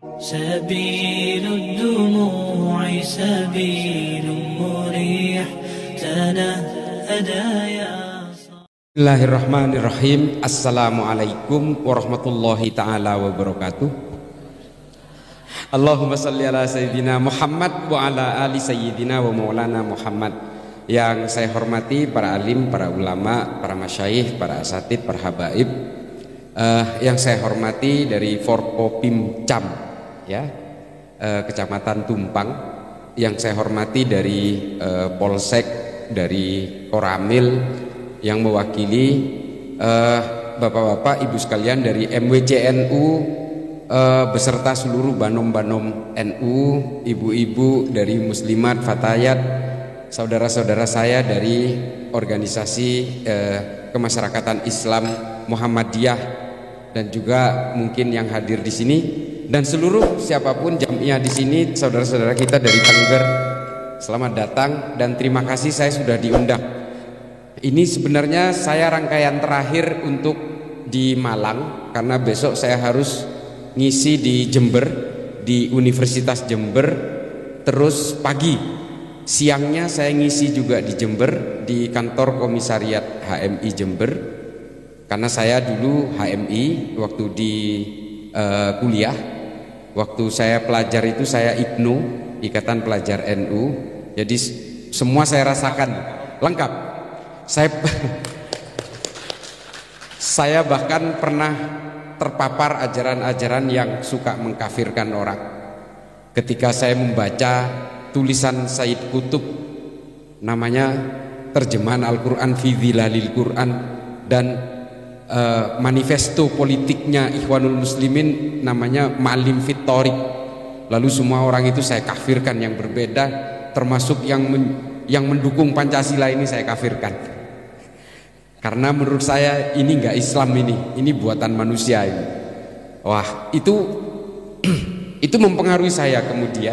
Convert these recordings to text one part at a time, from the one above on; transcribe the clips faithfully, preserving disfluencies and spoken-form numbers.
سبيل الدموع سبيل مريح تنهدى يا Bismillahirrahmanirrahim. Assalamualaikum warahmatullahi ta'ala wabarakatuh. Allahumma salli ala sayyidina Muhammad wa ala ali sayyidina wa maulana Muhammad. Yang saya hormati para alim, para ulama, para masyayikh, para asatid, para habaib, uh, yang saya hormati dari Forkopimcam, ya, uh, Kecamatan Tumpang, yang saya hormati dari uh, Polsek, dari Koramil, yang mewakili bapak-bapak, uh, ibu sekalian dari M W C N U uh, beserta seluruh banom-banom N U, ibu-ibu dari Muslimat, Fatayat, saudara-saudara saya dari organisasi uh, kemasyarakatan Islam Muhammadiyah, dan juga mungkin yang hadir di sini dan seluruh siapapun jamiah di sini, saudara-saudara kita dari Tengger, selamat datang dan terima kasih saya sudah diundang. Ini sebenarnya saya rangkaian terakhir untuk di Malang, karena besok saya harus ngisi di Jember, di Universitas Jember. Terus pagi, siangnya saya ngisi juga di Jember, di kantor komisariat H M I Jember. Karena saya dulu H M I waktu di uh, kuliah, waktu saya pelajar itu saya I P N U, Ikatan Pelajar N U. Jadi semua saya rasakan lengkap. Saya saya bahkan pernah terpapar ajaran-ajaran yang suka mengkafirkan orang. Ketika saya membaca tulisan Sayyid Qutb, namanya terjemahan Al-Quran fi Dhilalil Quran, dan uh, manifesto politiknya Ikhwanul Muslimin namanya Ma'alim fit Thoriq. Lalu semua orang itu saya kafirkan yang berbeda, termasuk yang men yang mendukung Pancasila ini saya kafirkan. Karena menurut saya ini enggak Islam, ini ini buatan manusia ini. Wah, itu itu mempengaruhi saya kemudian.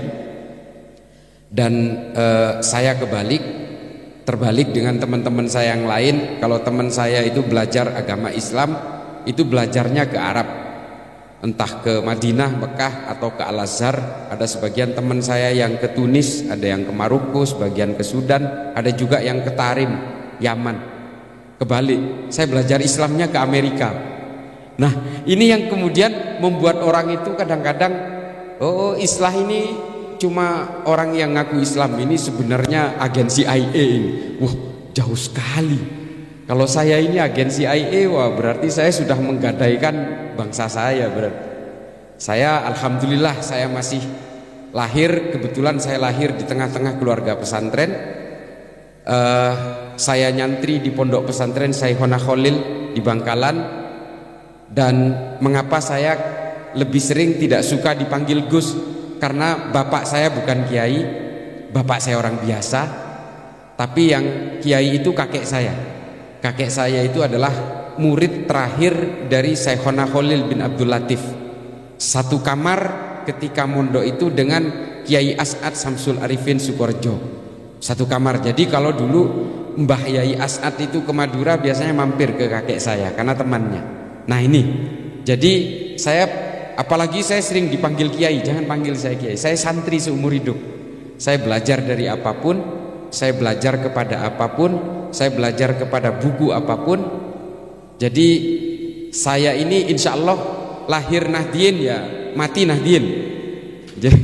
Dan eh, saya kebalik, terbalik dengan teman-teman saya yang lain. Kalau teman saya itu belajar agama Islam, itu belajarnya ke Arab, entah ke Madinah, Mekah, atau ke Al-Azhar. Ada sebagian teman saya yang ke Tunis, ada yang ke Maroko, sebagian ke Sudan, ada juga yang ke Tarim, Yaman. Kebalik, saya belajar Islamnya ke Amerika. Nah, ini yang kemudian membuat orang itu kadang-kadang, oh, Islah ini cuma orang yang ngaku Islam, ini sebenarnya agen C I A ini. Wah, jauh sekali. Kalau saya ini agen C I A, wah berarti saya sudah menggadaikan bangsa saya. Berarti saya, alhamdulillah, saya masih lahir, kebetulan saya lahir di tengah-tengah keluarga pesantren. Uh, saya nyantri di pondok pesantren Syekhona Khalil di Bangkalan. Dan mengapa saya lebih sering tidak suka dipanggil Gus? Karena bapak saya bukan kiai, bapak saya orang biasa, tapi yang kiai itu kakek saya. Kakek saya itu adalah murid terakhir dari Syekhona Khalil bin Abdul Latif. Satu kamar ketika mondok itu dengan Kiai As'ad Samsul Arifin Sukorjo. Satu kamar. Jadi kalau dulu Mbah Yai As'ad itu ke Madura biasanya mampir ke kakek saya karena temannya. Nah ini, jadi saya, apalagi saya sering dipanggil kiai, jangan panggil saya kiai. Saya santri seumur hidup. Saya belajar dari apapun, saya belajar kepada apapun, saya belajar kepada buku apapun. Jadi saya ini insya Allah lahir Nahdien ya mati Nahdien. Jadi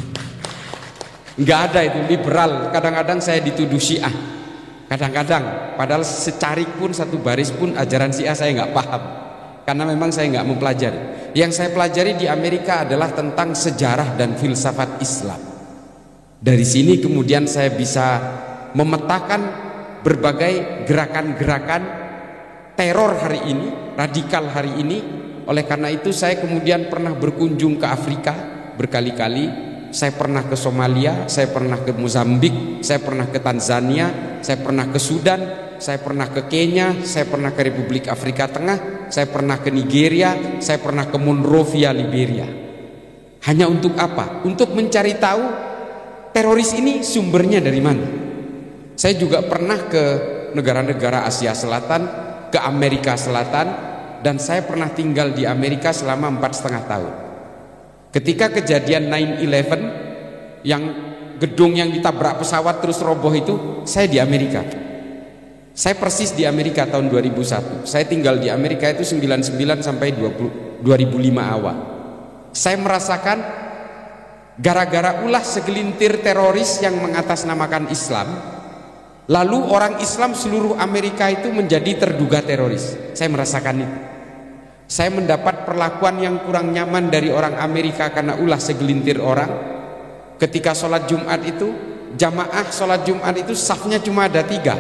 nggak ada itu liberal. Kadang-kadang saya dituduh Syiah, kadang-kadang padahal secarik pun, satu baris pun ajaran Syiah saya nggak paham, karena memang saya nggak mempelajari. Yang saya pelajari di Amerika adalah tentang sejarah dan filsafat Islam. Dari sini kemudian saya bisa memetakan berbagai gerakan-gerakan teror hari ini, radikal hari ini. Oleh karena itu saya kemudian pernah berkunjung ke Afrika berkali-kali. Saya pernah ke Somalia, saya pernah ke Mozambik, saya pernah ke Tanzania, saya pernah ke Sudan, saya pernah ke Kenya, saya pernah ke Republik Afrika Tengah, saya pernah ke Nigeria, saya pernah ke Monrovia, Liberia. Hanya untuk apa? Untuk mencari tahu teroris ini sumbernya dari mana. Saya juga pernah ke negara-negara Asia Selatan, ke Amerika Selatan, dan saya pernah tinggal di Amerika selama empat setengah tahun. Ketika kejadian nine eleven yang gedung yang ditabrak pesawat terus roboh itu, saya di Amerika. Saya persis di Amerika tahun dua ribu satu. Saya tinggal di Amerika itu sembilan puluh sembilan sampai dua ribu lima awal. Saya merasakan gara-gara ulah segelintir teroris yang mengatasnamakan Islam, lalu orang Islam seluruh Amerika itu menjadi terduga teroris. Saya merasakan itu. Saya mendapat perlakuan yang kurang nyaman dari orang Amerika karena ulah segelintir orang. Ketika sholat Jumat itu, jamaah sholat Jumat itu safnya cuma ada tiga.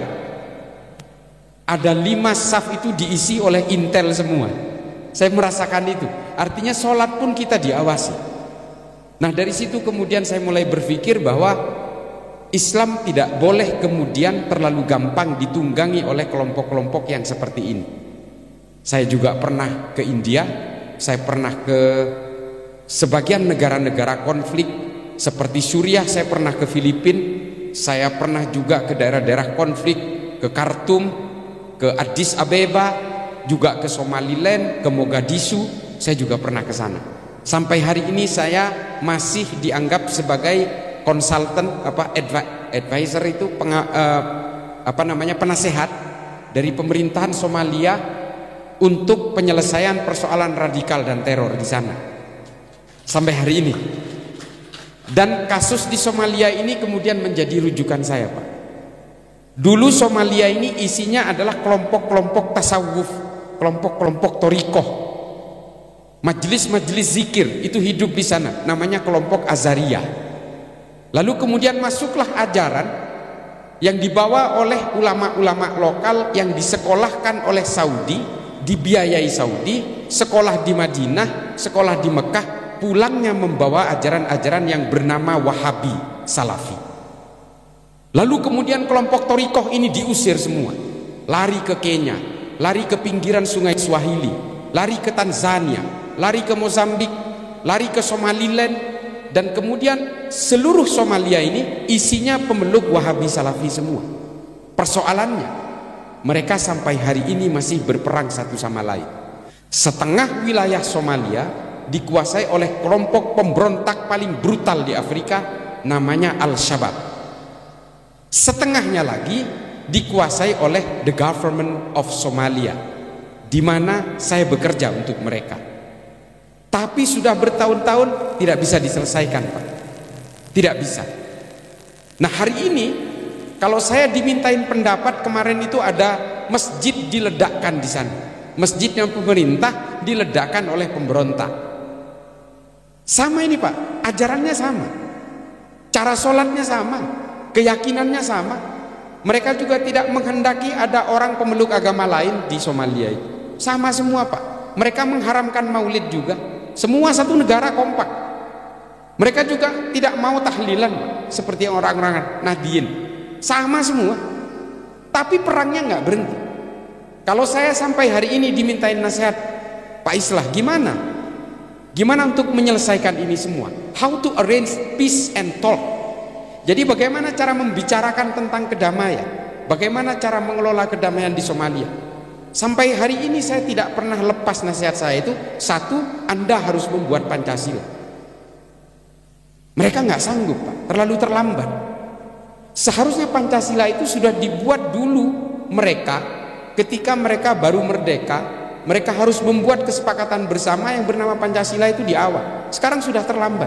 Ada lima saf itu diisi oleh intel semua. Saya merasakan itu. Artinya sholat pun kita diawasi. Nah, dari situ kemudian saya mulai berpikir bahwa Islam tidak boleh kemudian terlalu gampang ditunggangi oleh kelompok-kelompok yang seperti ini. Saya juga pernah ke India, saya pernah ke sebagian negara-negara konflik seperti Suriah, saya pernah ke Filipina, saya pernah juga ke daerah-daerah konflik, ke Khartoum, ke Addis Abeba, juga ke Somaliland, ke Mogadishu, saya juga pernah ke sana. Sampai hari ini saya masih dianggap sebagai konsultan, apa advisor itu penga, uh, apa namanya penasehat dari pemerintahan Somalia untuk penyelesaian persoalan radikal dan teror di sana sampai hari ini. Dan kasus di Somalia ini kemudian menjadi rujukan saya, Pak. Dulu Somalia ini isinya adalah kelompok-kelompok tasawuf, kelompok-kelompok torikoh, majelis-majelis zikir itu hidup di sana, namanya kelompok Azariyah. Lalu kemudian masuklah ajaran yang dibawa oleh ulama-ulama lokal yang disekolahkan oleh Saudi, dibiayai Saudi, sekolah di Madinah, sekolah di Mekah, pulangnya membawa ajaran-ajaran yang bernama Wahabi Salafi. Lalu kemudian kelompok torikoh ini diusir semua, lari ke Kenya, lari ke pinggiran sungai Swahili, lari ke Tanzania, lari ke Mozambik, lari ke Somaliland, dan kemudian seluruh Somalia ini isinya pemeluk Wahabi Salafi semua. Persoalannya, mereka sampai hari ini masih berperang satu sama lain. Setengah wilayah Somalia dikuasai oleh kelompok pemberontak paling brutal di Afrika, namanya Al-Shabaab. Setengahnya lagi dikuasai oleh the government of Somalia, di mana saya bekerja untuk mereka. Tapi sudah bertahun-tahun tidak bisa diselesaikan, Pak. Tidak bisa. Nah, hari ini kalau saya dimintain pendapat, kemarin itu ada masjid diledakkan di sana. Masjidnya pemerintah diledakkan oleh pemberontak. Sama ini, Pak, ajarannya sama, cara sholatnya sama, keyakinannya sama. Mereka juga tidak menghendaki ada orang pemeluk agama lain di Somalia itu. Sama semua, Pak. Mereka mengharamkan maulid juga. Semua satu negara kompak. Mereka juga tidak mau tahlilan, Pak, seperti orang-orang Nahdien. Sama semua. Tapi perangnya nggak berhenti. Kalau saya sampai hari ini dimintain nasihat, Pak Islah, gimana? Gimana untuk menyelesaikan ini semua? How to arrange peace and talk? Jadi bagaimana cara membicarakan tentang kedamaian? Bagaimana cara mengelola kedamaian di Somalia? Sampai hari ini saya tidak pernah lepas nasihat saya itu. Satu, Anda harus membuat Pancasila. Mereka nggak sanggup, Pak, terlalu terlambat. Seharusnya Pancasila itu sudah dibuat dulu mereka ketika mereka baru merdeka. Mereka harus membuat kesepakatan bersama yang bernama Pancasila itu di awal. Sekarang sudah terlambat.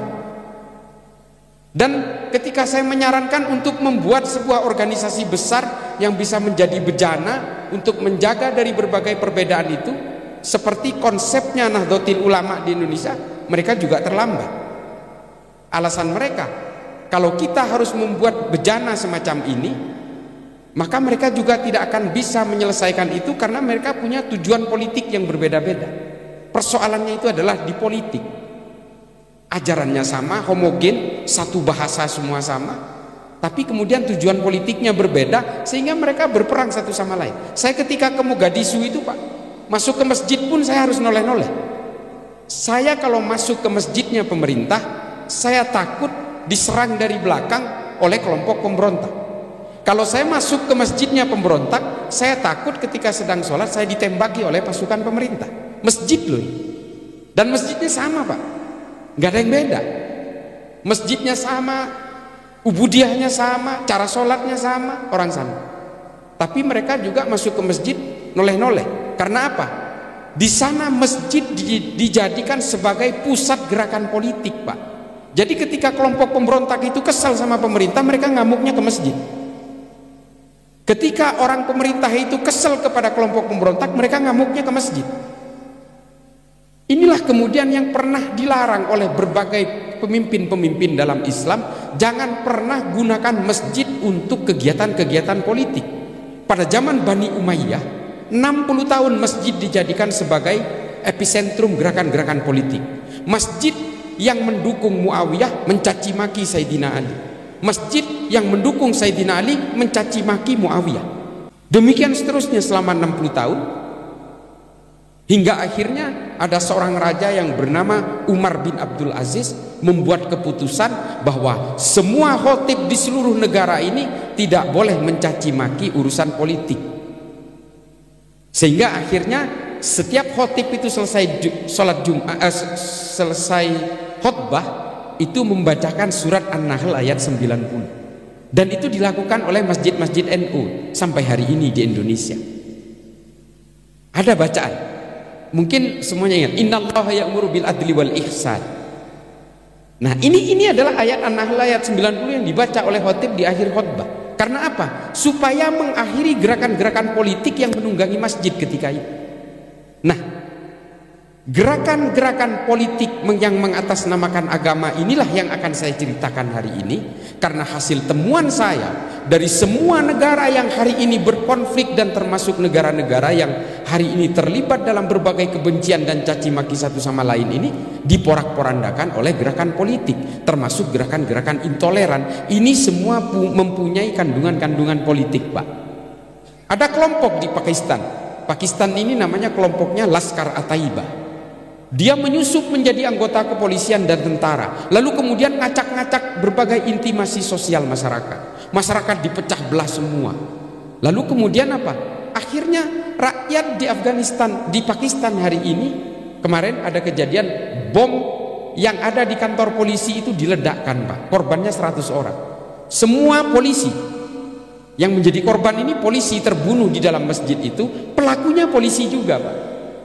Dan ketika saya menyarankan untuk membuat sebuah organisasi besar yang bisa menjadi bejana untuk menjaga dari berbagai perbedaan itu, seperti konsepnya Nahdlatul Ulama di Indonesia, mereka juga terlambat. Alasan mereka, kalau kita harus membuat bejana semacam ini, maka mereka juga tidak akan bisa menyelesaikan itu karena mereka punya tujuan politik yang berbeda-beda. Persoalannya itu adalah di politik. Ajarannya sama, homogen, satu bahasa semua sama, tapi kemudian tujuan politiknya berbeda sehingga mereka berperang satu sama lain. Saya ketika ke Mogadishu itu, Pak, masuk ke masjid pun saya harus noleh-noleh. Saya kalau masuk ke masjidnya pemerintah, saya takut diserang dari belakang oleh kelompok pemberontak. Kalau saya masuk ke masjidnya pemberontak, saya takut ketika sedang sholat saya ditembaki oleh pasukan pemerintah. Masjid loh, dan masjidnya sama, Pak. nggak ada yang beda. Masjidnya sama, ubudiahnya sama, cara sholatnya sama, orang sama. Tapi mereka juga masuk ke masjid noleh-noleh. Karena apa? Di sana masjid di, dijadikan sebagai pusat gerakan politik, Pak. Jadi ketika kelompok pemberontak itu kesal sama pemerintah, mereka ngamuknya ke masjid. Ketika orang pemerintah itu kesal kepada kelompok pemberontak, mereka ngamuknya ke masjid. Inilah kemudian yang pernah dilarang oleh berbagai pemimpin-pemimpin dalam Islam. Jangan pernah gunakan masjid untuk kegiatan-kegiatan politik. Pada zaman Bani Umayyah, enam puluh tahun masjid dijadikan sebagai epicentrum gerakan-gerakan politik. Masjid yang mendukung Muawiyah mencaci maki Sayyidina Ali. Masjid yang mendukung Sayyidina Ali mencaci maki Muawiyah. Demikian seterusnya selama enam puluh tahun. Hingga akhirnya ada seorang raja yang bernama Umar bin Abdul Aziz membuat keputusan bahwa semua khotib di seluruh negara ini tidak boleh mencaci maki urusan politik. Sehingga akhirnya setiap khotib itu selesai sholat Jumat, eh, selesai khutbah itu membacakan surat An-Nahl ayat sembilan puluh. Dan itu dilakukan oleh masjid-masjid N U sampai hari ini di Indonesia. Ada bacaan. Mungkin semuanya ingat, innallaha ya'muru bil adli wal ihsan. Nah, ini ini adalah ayat An-Nahl ayat sembilan puluh yang dibaca oleh khotib di akhir khutbah. Karena apa? Supaya mengakhiri gerakan-gerakan politik yang menunggangi masjid ketika itu. Nah, gerakan-gerakan politik yang mengatasnamakan agama inilah yang akan saya ceritakan hari ini. Karena hasil temuan saya dari semua negara yang hari ini berkonflik dan termasuk negara-negara yang hari ini terlibat dalam berbagai kebencian dan caci maki satu sama lain ini diporak-porandakan oleh gerakan politik, termasuk gerakan-gerakan intoleran. Ini semua mempunyai kandungan-kandungan politik, Pak. Ada kelompok di Pakistan. Pakistan ini namanya kelompoknya Laskar At-Taibah. Dia menyusup menjadi anggota kepolisian dan tentara, lalu kemudian ngacak-ngacak berbagai intimasi sosial masyarakat. Masyarakat dipecah belah semua. Lalu kemudian apa? Akhirnya rakyat di Afghanistan, di Pakistan hari ini, kemarin ada kejadian bom yang ada di kantor polisi itu diledakkan, Pak. Korbannya seratus orang. Semua polisi yang menjadi korban ini polisi terbunuh di dalam masjid itu, pelakunya polisi juga, Pak.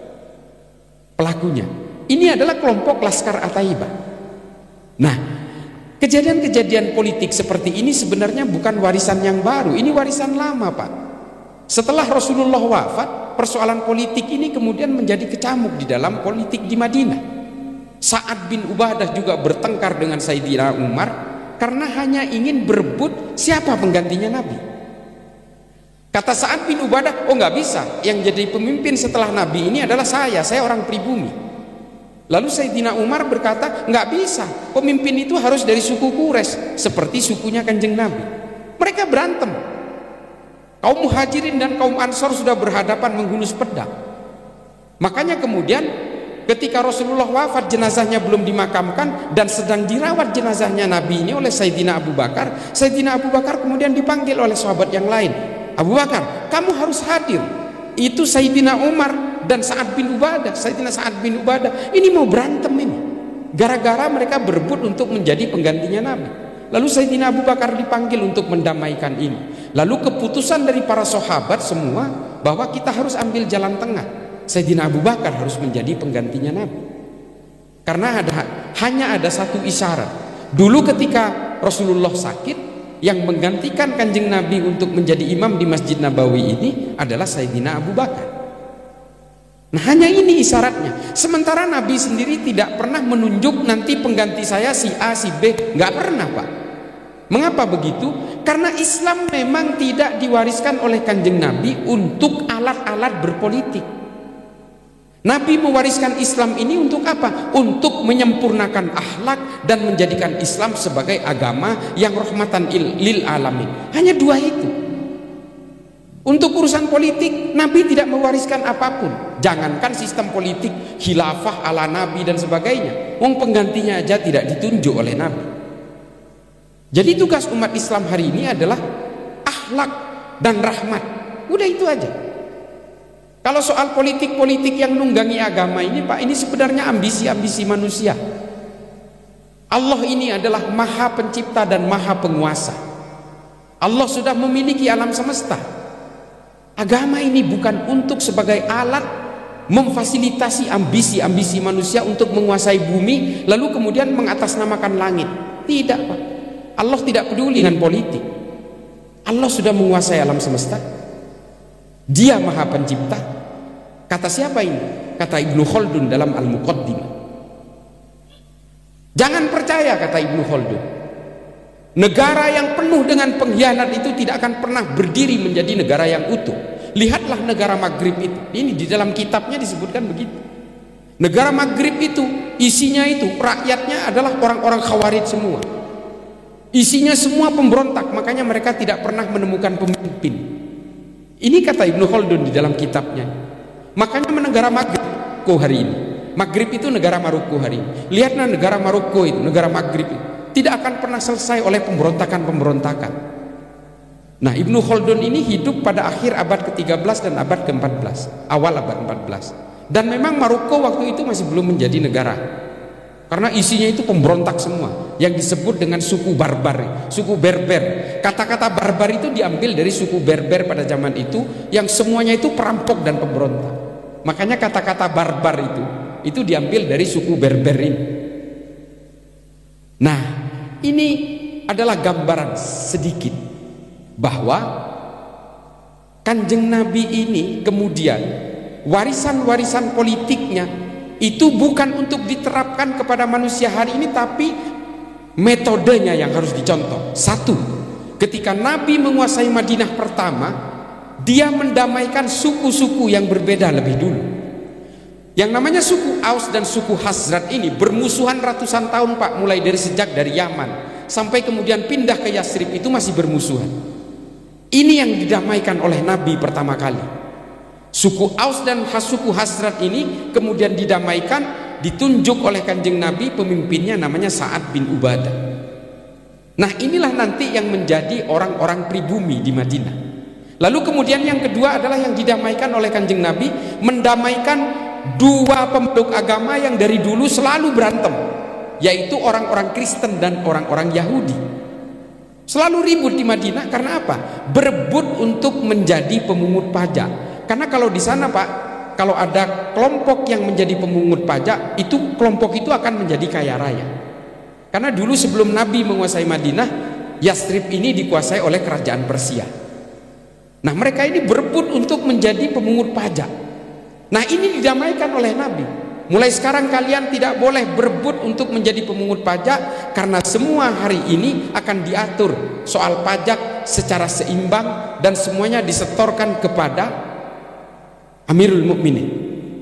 Pelakunya ini adalah kelompok Laskar At-Taibah. Nah, kejadian-kejadian politik seperti ini sebenarnya bukan warisan yang baru, ini warisan lama, Pak. Setelah Rasulullah wafat, persoalan politik ini kemudian menjadi kecamuk di dalam politik di Madinah. Sa'ad bin Ubadah juga bertengkar dengan Sayyidina Umar karena hanya ingin berebut siapa penggantinya Nabi. Kata Sa'ad bin Ubadah, oh nggak bisa, yang jadi pemimpin setelah Nabi ini adalah saya, saya orang pribumi. Lalu Sayyidina Umar berkata, nggak bisa, pemimpin itu harus dari suku Quraisy, seperti sukunya Kanjeng Nabi. Mereka berantem. Kaum Muhajirin dan kaum Ansor sudah berhadapan menghunus pedang. Makanya kemudian ketika Rasulullah wafat, jenazahnya belum dimakamkan dan sedang dirawat jenazahnya Nabi ini oleh Sayyidina Abu Bakar. Sayyidina Abu Bakar kemudian dipanggil oleh sahabat yang lain. Abu Bakar, kamu harus hadir. Itu Sayyidina Umar dan Sa'ad bin Ubadah. Sayyidina Sa'ad bin Ubadah ini mau berantem ini, gara-gara mereka berebut untuk menjadi penggantinya Nabi. Lalu Sayyidina Abu Bakar dipanggil untuk mendamaikan ini. Lalu keputusan dari para sahabat semua bahwa kita harus ambil jalan tengah. Sayyidina Abu Bakar harus menjadi penggantinya Nabi. Karena ada, hanya ada satu isyarat. Dulu ketika Rasulullah sakit, yang menggantikan Kanjeng Nabi untuk menjadi imam di Masjid Nabawi ini adalah Sayyidina Abu Bakar. Nah, hanya ini isyaratnya. Sementara Nabi sendiri tidak pernah menunjuk nanti pengganti saya si A, si B, nggak pernah, Pak. Mengapa begitu? Karena Islam memang tidak diwariskan oleh Kanjeng Nabi untuk alat-alat berpolitik. Nabi mewariskan Islam ini untuk apa? Untuk menyempurnakan akhlak dan menjadikan Islam sebagai agama yang rahmatan lil alamin. Hanya dua itu. Untuk urusan politik, Nabi tidak mewariskan apapun. Jangankan sistem politik, khilafah ala Nabi dan sebagainya. Wong penggantinya aja tidak ditunjuk oleh Nabi. Jadi tugas umat Islam hari ini adalah akhlak dan rahmat. Udah itu aja. Kalau soal politik-politik yang nunggangi agama ini, Pak, ini sebenarnya ambisi-ambisi manusia. Allah ini adalah Maha Pencipta dan Maha Penguasa. Allah sudah memiliki alam semesta. Agama ini bukan untuk sebagai alat memfasilitasi ambisi-ambisi manusia untuk menguasai bumi lalu kemudian mengatasnamakan langit. Tidak, Pak. Allah tidak peduli dengan politik. Allah sudah menguasai alam semesta. Dia Maha Pencipta. Kata siapa ini? Kata Ibnu Khaldun dalam Al-Muqaddimah. Jangan percaya, kata Ibnu Khaldun, negara yang penuh dengan pengkhianat itu tidak akan pernah berdiri menjadi negara yang utuh. Lihatlah negara Maghrib itu. Ini di dalam kitabnya disebutkan begitu. Negara Maghrib itu isinya itu rakyatnya adalah orang-orang Khawarij semua. Isinya semua pemberontak, makanya mereka tidak pernah menemukan pemimpin. Ini kata Ibnu Khaldun di dalam kitabnya. Makanya negara Maroko hari ini, Maghrib itu negara Maroko hari ini. Lihatlah negara Maroko itu, negara Maghrib itu tidak akan pernah selesai oleh pemberontakan-pemberontakan. Nah, Ibnu Khaldun ini hidup pada akhir abad ke tiga belas dan abad ke empat belas, awal abad empat belas. Dan memang Maroko waktu itu masih belum menjadi negara, karena isinya itu pemberontak semua, yang disebut dengan suku barbar, suku Berber. Kata-kata barbar itu diambil dari suku Berber pada zaman itu, yang semuanya itu perampok dan pemberontak. Makanya kata-kata barbar itu itu diambil dari suku Berber ini. Nah, ini adalah gambaran sedikit bahwa Kanjeng Nabi ini kemudian warisan-warisan politiknya itu bukan untuk diterapkan kepada manusia hari ini, tapi metodenya yang harus dicontoh. Satu, ketika Nabi menguasai Madinah pertama, dia mendamaikan suku-suku yang berbeda lebih dulu. Yang namanya suku Aus dan suku Khazraj ini bermusuhan ratusan tahun, Pak, mulai dari sejak dari Yaman sampai kemudian pindah ke Yasrib itu masih bermusuhan. Ini yang didamaikan oleh Nabi pertama kali. Suku Aus dan suku Khazraj ini kemudian didamaikan, ditunjuk oleh Kanjeng Nabi, pemimpinnya namanya Sa'ad bin Ubadah. Nah, inilah nanti yang menjadi orang-orang pribumi di Madinah. Lalu kemudian yang kedua adalah yang didamaikan oleh Kanjeng Nabi, mendamaikan dua pemeluk agama yang dari dulu selalu berantem, yaitu orang-orang Kristen dan orang-orang Yahudi. Selalu ribut di Madinah karena apa? Berebut untuk menjadi pemungut pajak. Karena kalau di sana, Pak, kalau ada kelompok yang menjadi pemungut pajak, itu kelompok itu akan menjadi kaya raya. Karena dulu sebelum Nabi menguasai Madinah, Yasrib ini dikuasai oleh kerajaan Persia. Nah, mereka ini berebut untuk menjadi pemungut pajak. Nah, ini didamaikan oleh Nabi. Mulai sekarang kalian tidak boleh berebut untuk menjadi pemungut pajak, karena semua hari ini akan diatur soal pajak secara seimbang dan semuanya disetorkan kepada Amirul Mukminin.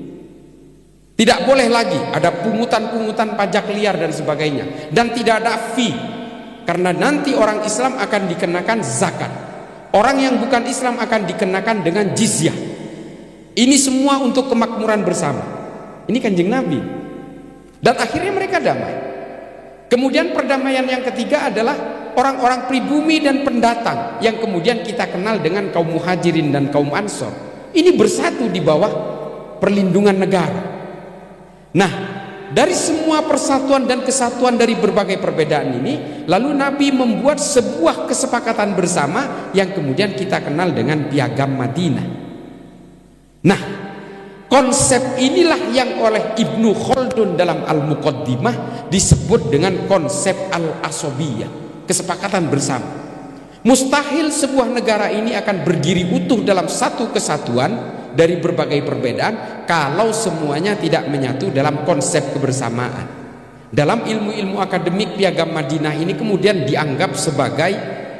Tidak boleh lagi ada pungutan-pungutan pajak liar dan sebagainya, dan tidak ada fee, karena nanti orang Islam akan dikenakan zakat, orang yang bukan Islam akan dikenakan dengan jizyah. Ini semua untuk kemakmuran bersama. Ini Kanjeng Nabi. Dan akhirnya mereka damai. Kemudian perdamaian yang ketiga adalah orang-orang pribumi dan pendatang yang kemudian kita kenal dengan kaum Muhajirin dan kaum Ansor. Ini bersatu di bawah perlindungan negara. Nah, dari semua persatuan dan kesatuan dari berbagai perbedaan ini, lalu Nabi membuat sebuah kesepakatan bersama yang kemudian kita kenal dengan Piagam Madinah. Nah, konsep inilah yang oleh Ibnu Khaldun dalam Al-Muqaddimah disebut dengan konsep Al-Asobiyah, kesepakatan bersama. Mustahil sebuah negara ini akan berdiri utuh dalam satu kesatuan dari berbagai perbedaan kalau semuanya tidak menyatu dalam konsep kebersamaan. Dalam ilmu-ilmu akademik, Piagam Madinah ini kemudian dianggap sebagai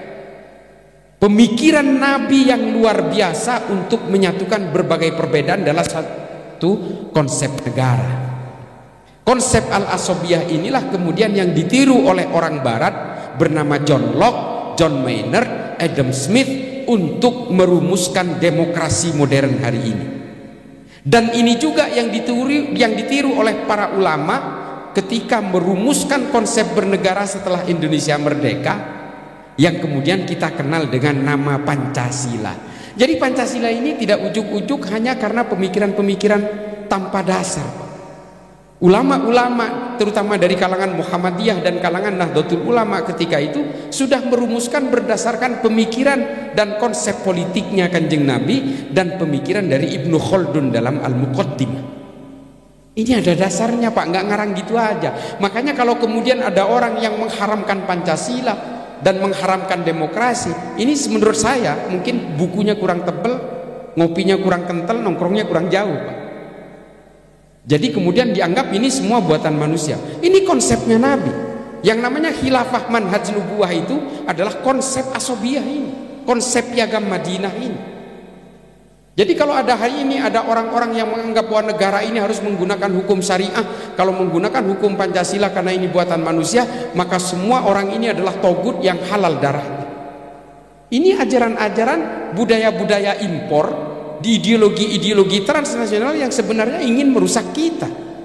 pemikiran Nabi yang luar biasa untuk menyatukan berbagai perbedaan dalam satu konsep negara. Konsep Al-Asobiyah inilah kemudian yang ditiru oleh orang Barat bernama John Locke, John Maynard, Adam Smith untuk merumuskan demokrasi modern hari ini. Dan ini juga yang ditiru, yang ditiru oleh para ulama ketika merumuskan konsep bernegara setelah Indonesia merdeka, yang kemudian kita kenal dengan nama Pancasila. Jadi Pancasila ini tidak ujuk-ujuk hanya karena pemikiran-pemikiran tanpa dasar. Ulama-ulama terutama dari kalangan Muhammadiyah dan kalangan Nahdlatul Ulama ketika itu sudah merumuskan berdasarkan pemikiran dan konsep politiknya Kanjeng Nabi dan pemikiran dari Ibnu Khaldun dalam Al-Muqaddimah. Ini ada dasarnya Pak, nggak ngarang gitu aja. Makanya kalau kemudian ada orang yang mengharamkan Pancasila dan mengharamkan demokrasi, ini menurut saya mungkin bukunya kurang tebel, ngopinya kurang kental, nongkrongnya kurang jauh Pak. Jadi kemudian dianggap ini semua buatan manusia. Ini konsepnya Nabi. Yang namanya khilafah manhaj nubuwah itu adalah konsep asobiyah ini, konsep piagam Madinah ini. Jadi kalau ada hari ini ada orang-orang yang menganggap bahwa negara ini harus menggunakan hukum syariah, kalau menggunakan hukum Pancasila karena ini buatan manusia, maka semua orang ini adalah togut yang halal darahnya. Ini ajaran-ajaran budaya-budaya impor di ideologi-ideologi transnasional yang sebenarnya ingin merusak kita.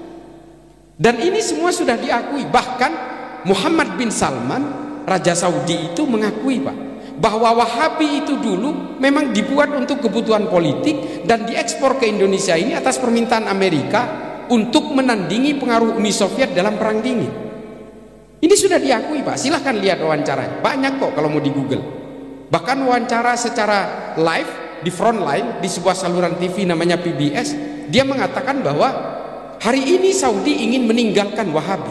Dan ini semua sudah diakui. Bahkan Muhammad bin Salman, Raja Saudi itu mengakui Pak, bahwa Wahabi itu dulu memang dibuat untuk kebutuhan politik dan diekspor ke Indonesia ini atas permintaan Amerika untuk menandingi pengaruh Uni Soviet dalam Perang Dingin. Ini sudah diakui Pak, silahkan lihat wawancaranya, banyak kok kalau mau di Google. Bahkan wawancara secara live di Frontline di sebuah saluran T V namanya P B S, dia mengatakan bahwa hari ini Saudi ingin meninggalkan Wahabi.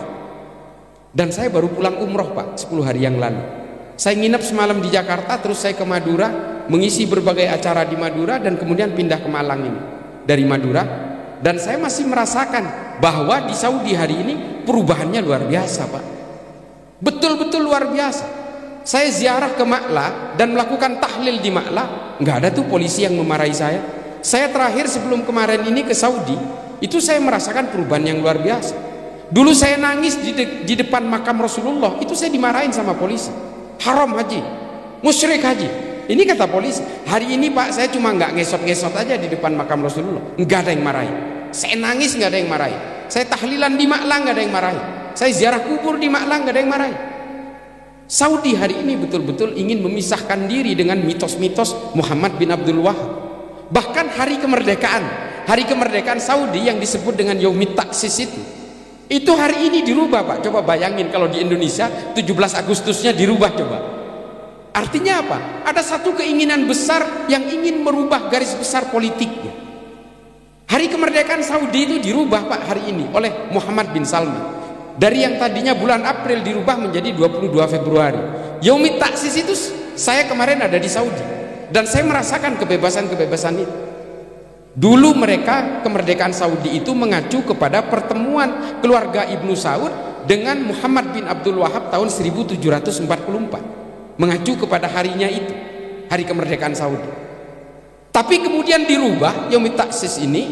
Dan saya baru pulang umroh Pak sepuluh hari yang lalu. Saya nginep semalam di Jakarta, terus saya ke Madura mengisi berbagai acara di Madura dan kemudian pindah ke Malang ini dari Madura. Dan saya masih merasakan bahwa di Saudi hari ini perubahannya luar biasa Pak, betul-betul luar biasa. Saya ziarah ke Ma'la dan melakukan tahlil di Ma'la, nggak ada tuh polisi yang memarahi saya. Saya terakhir sebelum kemarin ini ke Saudi, itu saya merasakan perubahan yang luar biasa. Dulu saya nangis di, de di depan makam Rasulullah, itu saya dimarahin sama polisi. Haram haji, musyrik haji. Ini kata polisi. Hari ini Pak, saya cuma nggak ngesot-ngesot aja di depan makam Rasulullah, nggak ada yang marahin. Saya nangis nggak ada yang marahin. Saya tahlilan di Ma'la nggak ada yang marahin. Saya ziarah kubur di Ma'la nggak ada yang marahin. Saudi hari ini betul-betul ingin memisahkan diri dengan mitos-mitos Muhammad bin Abdul Wahab. Bahkan hari kemerdekaan, hari kemerdekaan Saudi yang disebut dengan Yaumit Taksis itu, itu hari ini dirubah Pak. Coba bayangin kalau di Indonesia tujuh belas Agustusnya dirubah coba. Artinya apa? Ada satu keinginan besar yang ingin merubah garis besar politiknya. Hari kemerdekaan Saudi itu dirubah Pak hari ini oleh Muhammad bin Salman. Dari yang tadinya bulan April dirubah menjadi dua puluh dua Februari. Yaumit Taksis itu saya kemarin ada di Saudi dan saya merasakan kebebasan-kebebasan itu. Dulu mereka kemerdekaan Saudi itu mengacu kepada pertemuan keluarga Ibnu Saud dengan Muhammad bin Abdul Wahab tahun seribu tujuh ratus empat puluh empat, mengacu kepada harinya itu, hari kemerdekaan Saudi. Tapi kemudian dirubah Yaumit Taksis ini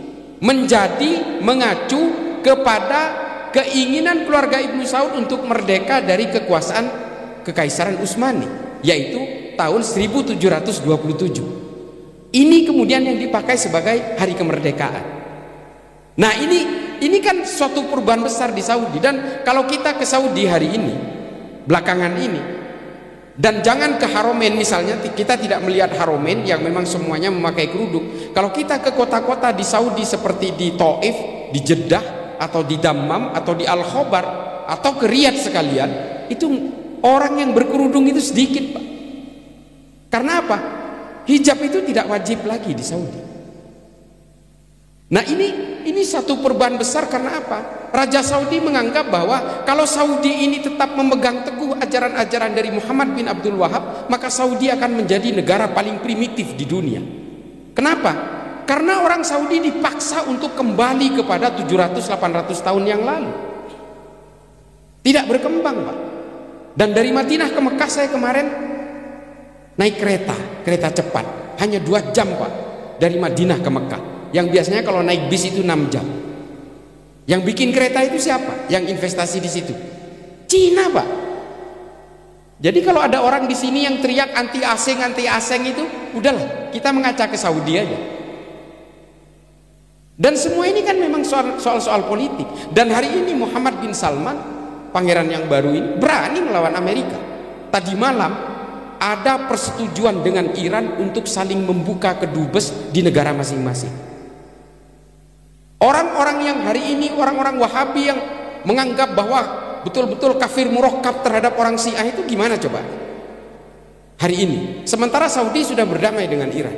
menjadi mengacu kepada keinginan keluarga Ibnu Saud untuk merdeka dari kekuasaan Kekaisaran Utsmani, yaitu tahun seribu tujuh ratus dua puluh tujuh. Ini kemudian yang dipakai sebagai hari kemerdekaan. Nah ini ini kan suatu perubahan besar di Saudi. Dan kalau kita ke Saudi hari ini, belakangan ini, dan jangan ke Haromen misalnya, kita tidak melihat Haromen yang memang semuanya memakai kerudung. Kalau kita ke kota-kota di Saudi seperti di Taif, di Jeddah, atau di Dammam, atau di Al-Khobar, atau ke Riyadh sekalian, itu orang yang berkerudung itu sedikit Pak. Karena apa? Hijab itu tidak wajib lagi di Saudi. Nah ini ini satu perubahan besar. Karena apa? Raja Saudi menganggap bahwa kalau Saudi ini tetap memegang teguh ajaran-ajaran dari Muhammad bin Abdul Wahab, maka Saudi akan menjadi negara paling primitif di dunia. Kenapa? Karena orang Saudi dipaksa untuk kembali kepada tujuh ratus delapan ratus tahun yang lalu. Tidak berkembang Pak. Dan dari Madinah ke Mekah saya kemarin naik kereta, kereta cepat, hanya dua jam Pak, dari Madinah ke Mekah. Yang biasanya kalau naik bis itu enam jam. Yang bikin kereta itu siapa? Yang investasi di situ? Cina Pak. Jadi kalau ada orang di sini yang teriak anti asing, anti asing itu, udahlah, kita mengaca ke Saudi aja. Dan semua ini kan memang soal-soal politik. Dan hari ini Muhammad bin Salman, pangeran yang baru ini, berani melawan Amerika. Tadi malam ada persetujuan dengan Iran untuk saling membuka kedubes di negara masing-masing. Orang-orang yang hari ini orang-orang Wahabi yang menganggap bahwa betul-betul kafir murakkab terhadap orang Syiah itu gimana coba hari ini, sementara Saudi sudah berdamai dengan Iran.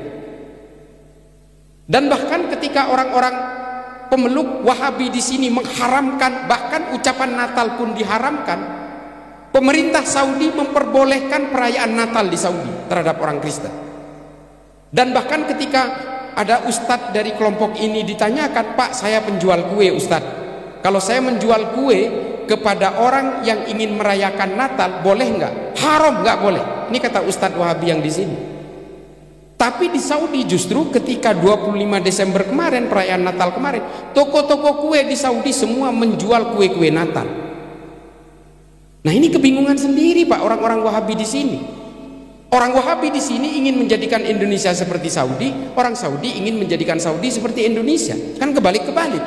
Dan bahkan ketika orang-orang pemeluk Wahabi di sini mengharamkan, bahkan ucapan Natal pun diharamkan, pemerintah Saudi memperbolehkan perayaan Natal di Saudi terhadap orang Kristen. Dan bahkan ketika ada ustadz dari kelompok ini ditanyakan, Pak, saya penjual kue ustadz, kalau saya menjual kue kepada orang yang ingin merayakan Natal boleh nggak? Haram, nggak boleh. Ini kata ustadz Wahabi yang di sini. Tapi di Saudi justru ketika dua puluh lima Desember kemarin, perayaan Natal kemarin, toko-toko kue di Saudi semua menjual kue-kue Natal. Nah, ini kebingungan sendiri Pak orang-orang Wahabi di sini. Orang Wahabi di sini ingin menjadikan Indonesia seperti Saudi, orang Saudi ingin menjadikan Saudi seperti Indonesia. Kan kebalik-kebalik.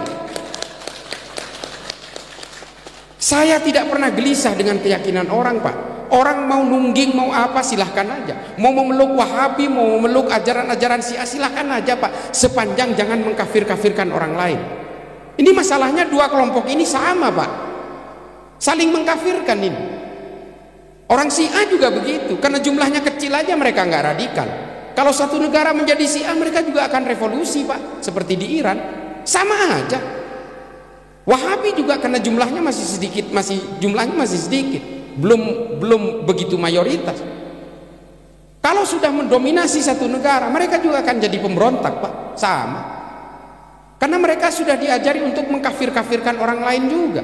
Saya tidak pernah gelisah dengan keyakinan orang Pak. Orang mau nungging mau apa silahkan aja, mau memeluk Wahabi, mau memeluk ajaran-ajaran Syiah silahkan aja Pak, sepanjang jangan mengkafir-kafirkan orang lain. Ini masalahnya dua kelompok ini sama Pak, saling mengkafirkan ini. Orang Syiah juga begitu, karena jumlahnya kecil aja mereka nggak radikal. Kalau satu negara menjadi Syiah mereka juga akan revolusi Pak, seperti di Iran, sama aja. Wahabi juga karena jumlahnya masih sedikit, masih jumlahnya masih sedikit. belum belum begitu mayoritas. Kalau sudah mendominasi satu negara mereka juga akan jadi pemberontak Pak, sama, karena mereka sudah diajari untuk mengkafir-kafirkan orang lain juga.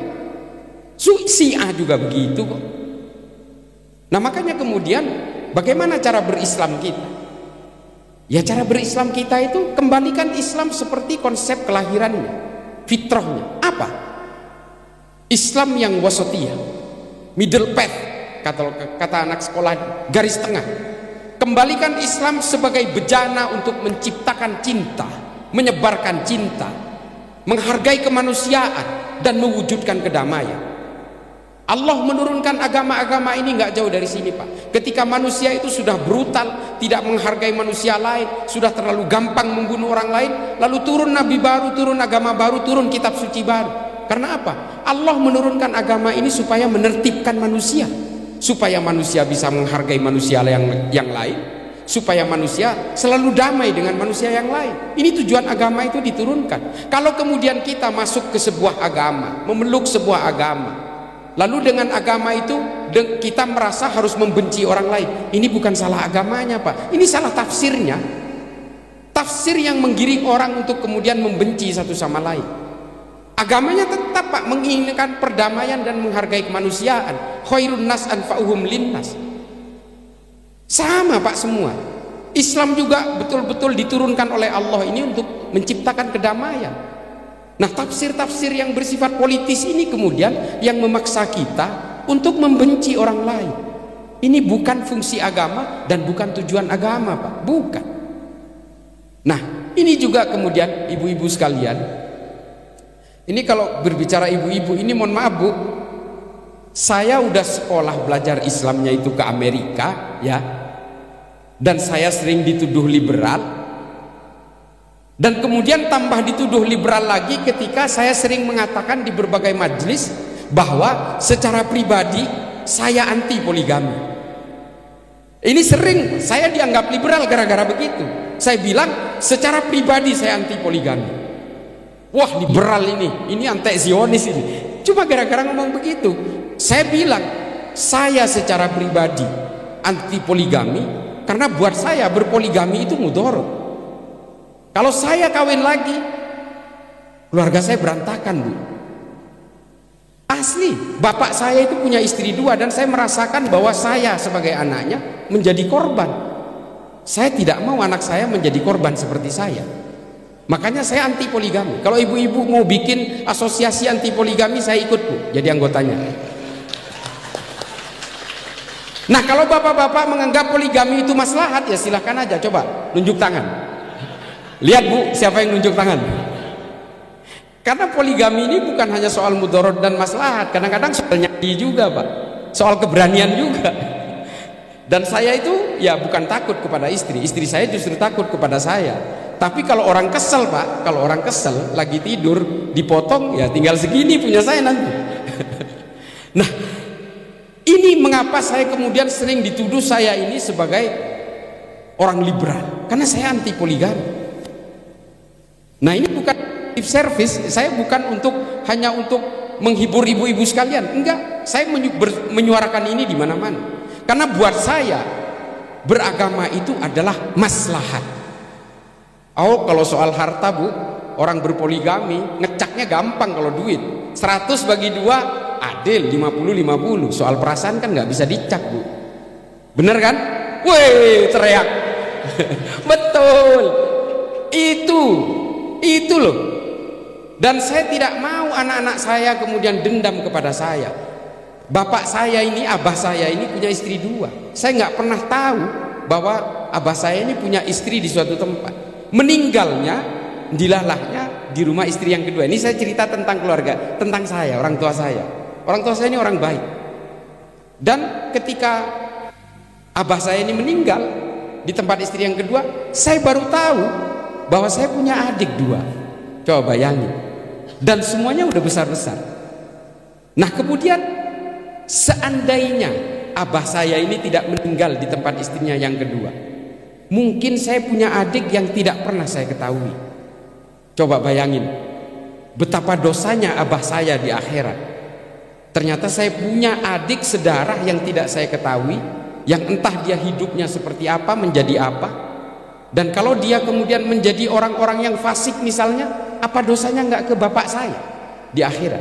Syiah juga begitu kok. Nah makanya kemudian bagaimana cara berislam kita? Ya cara berislam kita itu kembalikan Islam seperti konsep kelahirannya, fitrahnya. Apa? Islam yang wasatiyah, middle path, kata, kata anak sekolah, garis tengah. Kembalikan Islam sebagai bejana untuk menciptakan cinta, menyebarkan cinta, menghargai kemanusiaan dan mewujudkan kedamaian. Allah menurunkan agama-agama ini nggak jauh dari sini Pak. Ketika manusia itu sudah brutal, tidak menghargai manusia lain, sudah terlalu gampang membunuh orang lain, lalu turun nabi baru, turun agama baru, turun kitab suci baru. Karena apa? Allah menurunkan agama ini supaya menertibkan manusia, supaya manusia bisa menghargai manusia yang yang lain, supaya manusia selalu damai dengan manusia yang lain. Ini tujuan agama itu diturunkan. Kalau kemudian kita masuk ke sebuah agama, memeluk sebuah agama, lalu dengan agama itu kita merasa harus membenci orang lain, ini bukan salah agamanya Pak, ini salah tafsirnya. Tafsir yang menggiring orang untuk kemudian membenci satu sama lain. Agamanya tetap Pak menginginkan perdamaian dan menghargai kemanusiaan. Khairun nas anfa'uhum linnas. Sama Pak semua. Islam juga betul-betul diturunkan oleh Allah ini untuk menciptakan kedamaian. Nah tafsir-tafsir yang bersifat politis ini kemudian yang memaksa kita untuk membenci orang lain. Ini bukan fungsi agama dan bukan tujuan agama Pak, bukan. Nah ini juga kemudian ibu-ibu sekalian, ini kalau berbicara ibu-ibu ini mohon maaf Bu, saya udah sekolah belajar Islamnya itu ke Amerika ya, dan saya sering dituduh liberal, dan kemudian tambah dituduh liberal lagi ketika saya sering mengatakan di berbagai majelis bahwa secara pribadi saya anti poligami. Ini sering saya dianggap liberal gara-gara begitu. Saya bilang secara pribadi saya anti poligami. Wah liberal ini, ini anti-Zionis ini. Cuma gara-gara ngomong begitu, saya bilang saya secara pribadi anti poligami karena buat saya berpoligami itu mudorot. Kalau saya kawin lagi, keluarga saya berantakan Bu. Asli, bapak saya itu punya istri dua dan saya merasakan bahwa saya sebagai anaknya menjadi korban. Saya tidak mau anak saya menjadi korban seperti saya. Makanya saya anti poligami. Kalau ibu-ibu mau bikin asosiasi anti poligami, saya ikut Bu, jadi anggotanya. Nah kalau bapak-bapak menganggap poligami itu maslahat, ya silahkan aja, coba nunjuk tangan. Lihat Bu, siapa yang nunjuk tangan. Karena poligami ini bukan hanya soal mudarat dan maslahat, kadang-kadang soal nyali juga Pak, soal keberanian juga. Dan saya itu ya bukan takut kepada istri, istri saya justru takut kepada saya. Tapi kalau orang kesel Pak, kalau orang kesel lagi tidur dipotong, ya tinggal segini punya saya nanti. Nah, ini mengapa saya kemudian sering dituduh saya ini sebagai orang liberal, karena saya anti poligami. Nah, ini bukan lip service, saya bukan untuk hanya untuk menghibur ibu-ibu sekalian, enggak. Saya menyuarakan ini di mana-mana. Karena buat saya beragama itu adalah maslahat. Oh, kalau soal harta Bu, orang berpoligami ngecaknya gampang kalau duit. seratus bagi dua adil, lima puluh lima puluh. Soal perasaan kan nggak bisa dicak Bu. Bener kan? Wih, teriak. Betul. Itu, itu loh. Dan saya tidak mau anak-anak saya kemudian dendam kepada saya. Bapak saya ini, abah saya ini punya istri dua. Saya nggak pernah tahu bahwa abah saya ini punya istri di suatu tempat. Meninggalnya, dilalahnya di rumah istri yang kedua. Ini saya cerita tentang keluarga, tentang saya, orang tua saya. Orang tua saya ini orang baik. Dan ketika abah saya ini meninggal di tempat istri yang kedua, saya baru tahu bahwa saya punya adik dua. Coba bayangin. Dan semuanya udah besar-besar. Nah, kemudian seandainya abah saya ini tidak meninggal di tempat istrinya yang kedua, mungkin saya punya adik yang tidak pernah saya ketahui. Coba bayangin betapa dosanya abah saya di akhirat. Ternyata saya punya adik sedarah yang tidak saya ketahui, yang entah dia hidupnya seperti apa, menjadi apa. Dan kalau dia kemudian menjadi orang-orang yang fasik misalnya, apa dosanya nggak ke bapak saya di akhirat?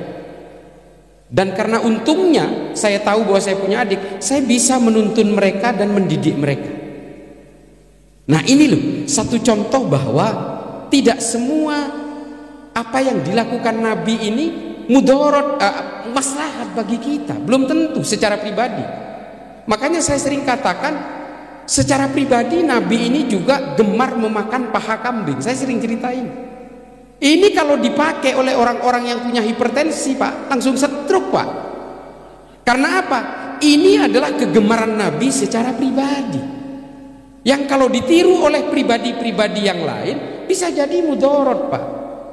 Dan karena untungnya saya tahu bahwa saya punya adik, saya bisa menuntun mereka dan mendidik mereka. Nah, ini loh satu contoh bahwa tidak semua apa yang dilakukan Nabi ini mudorot, uh, maslahat bagi kita, belum tentu secara pribadi. Makanya saya sering katakan secara pribadi Nabi ini juga gemar memakan paha kambing. Saya sering ceritain. Ini kalau dipakai oleh orang-orang yang punya hipertensi Pak, langsung stroke Pak. Karena apa? Ini adalah kegemaran Nabi secara pribadi, yang kalau ditiru oleh pribadi-pribadi yang lain bisa jadi mudorot Pak.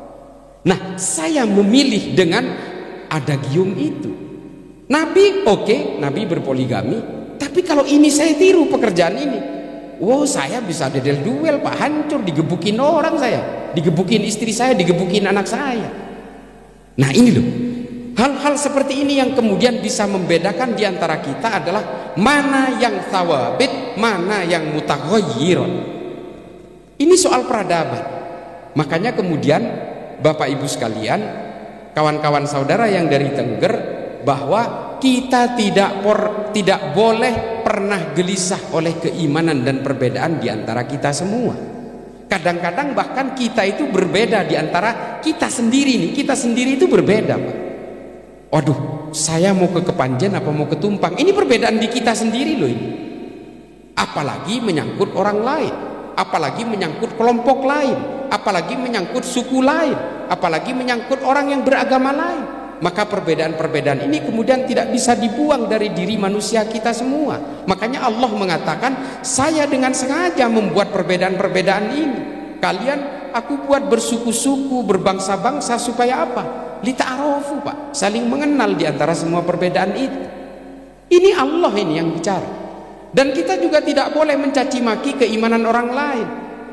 Nah, saya memilih dengan adagium itu. Nabi oke, okay, Nabi berpoligami. Tapi kalau ini saya tiru pekerjaan ini, wow, saya bisa dedel duel Pak, hancur, digebukin orang saya, digebukin istri saya, digebukin anak saya. Nah, ini loh, hal-hal seperti ini yang kemudian bisa membedakan di antara kita adalah mana yang thawabit, mana yang mutaghayyirun. Ini soal peradaban. Makanya kemudian Bapak Ibu sekalian, kawan-kawan saudara yang dari Tengger, bahwa kita tidak por, tidak boleh pernah gelisah oleh keimanan dan perbedaan di antara kita semua. Kadang-kadang bahkan kita itu berbeda di antara kita sendiri nih, kita sendiri itu berbeda Pak. Waduh, saya mau ke Kepanjen apa mau ke Tumpang? Ini perbedaan di kita sendiri loh ini. Apalagi menyangkut orang lain, apalagi menyangkut kelompok lain, apalagi menyangkut suku lain, apalagi menyangkut orang yang beragama lain. Maka perbedaan-perbedaan ini kemudian tidak bisa dibuang dari diri manusia kita semua. Makanya Allah mengatakan, saya dengan sengaja membuat perbedaan-perbedaan ini. Kalian aku buat bersuku-suku, berbangsa-bangsa supaya apa? Lita'arofu Pak, saling mengenal di antara semua perbedaan itu. Ini Allah ini yang bicara. Dan kita juga tidak boleh mencaci maki keimanan orang lain.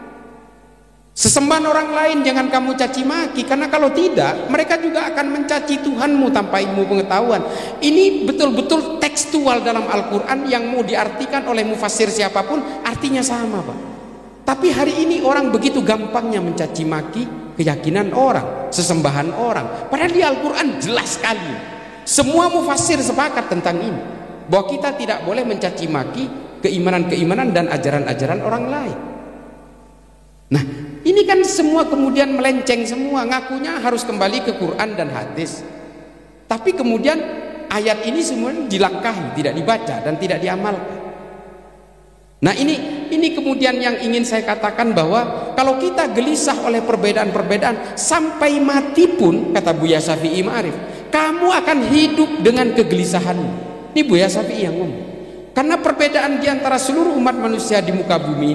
Sesembahan orang lain jangan kamu caci maki, karena kalau tidak mereka juga akan mencaci Tuhanmu tanpa ilmu pengetahuan. Ini betul-betul tekstual dalam Al-Quran yang mau diartikan oleh mufassir siapapun artinya sama Pak. Tapi hari ini orang begitu gampangnya mencaci maki keyakinan orang, sesembahan orang. Padahal di Al-Quran jelas sekali, semua mufassir sepakat tentang ini, bahwa kita tidak boleh mencaci maki keimanan-keimanan dan ajaran-ajaran orang lain. Nah, ini kan semua kemudian melenceng semua, ngakunya harus kembali ke Quran dan hadis. Tapi kemudian ayat ini semua dilangkahi, tidak dibaca dan tidak diamalkan. Nah, ini ini kemudian yang ingin saya katakan, bahwa kalau kita gelisah oleh perbedaan-perbedaan sampai mati pun, kata Buya Syafi'i Ma'arif, kamu akan hidup dengan kegelisahanmu. Ini Buya Syafi'i yang ngomong. Karena perbedaan di antara seluruh umat manusia di muka bumi ini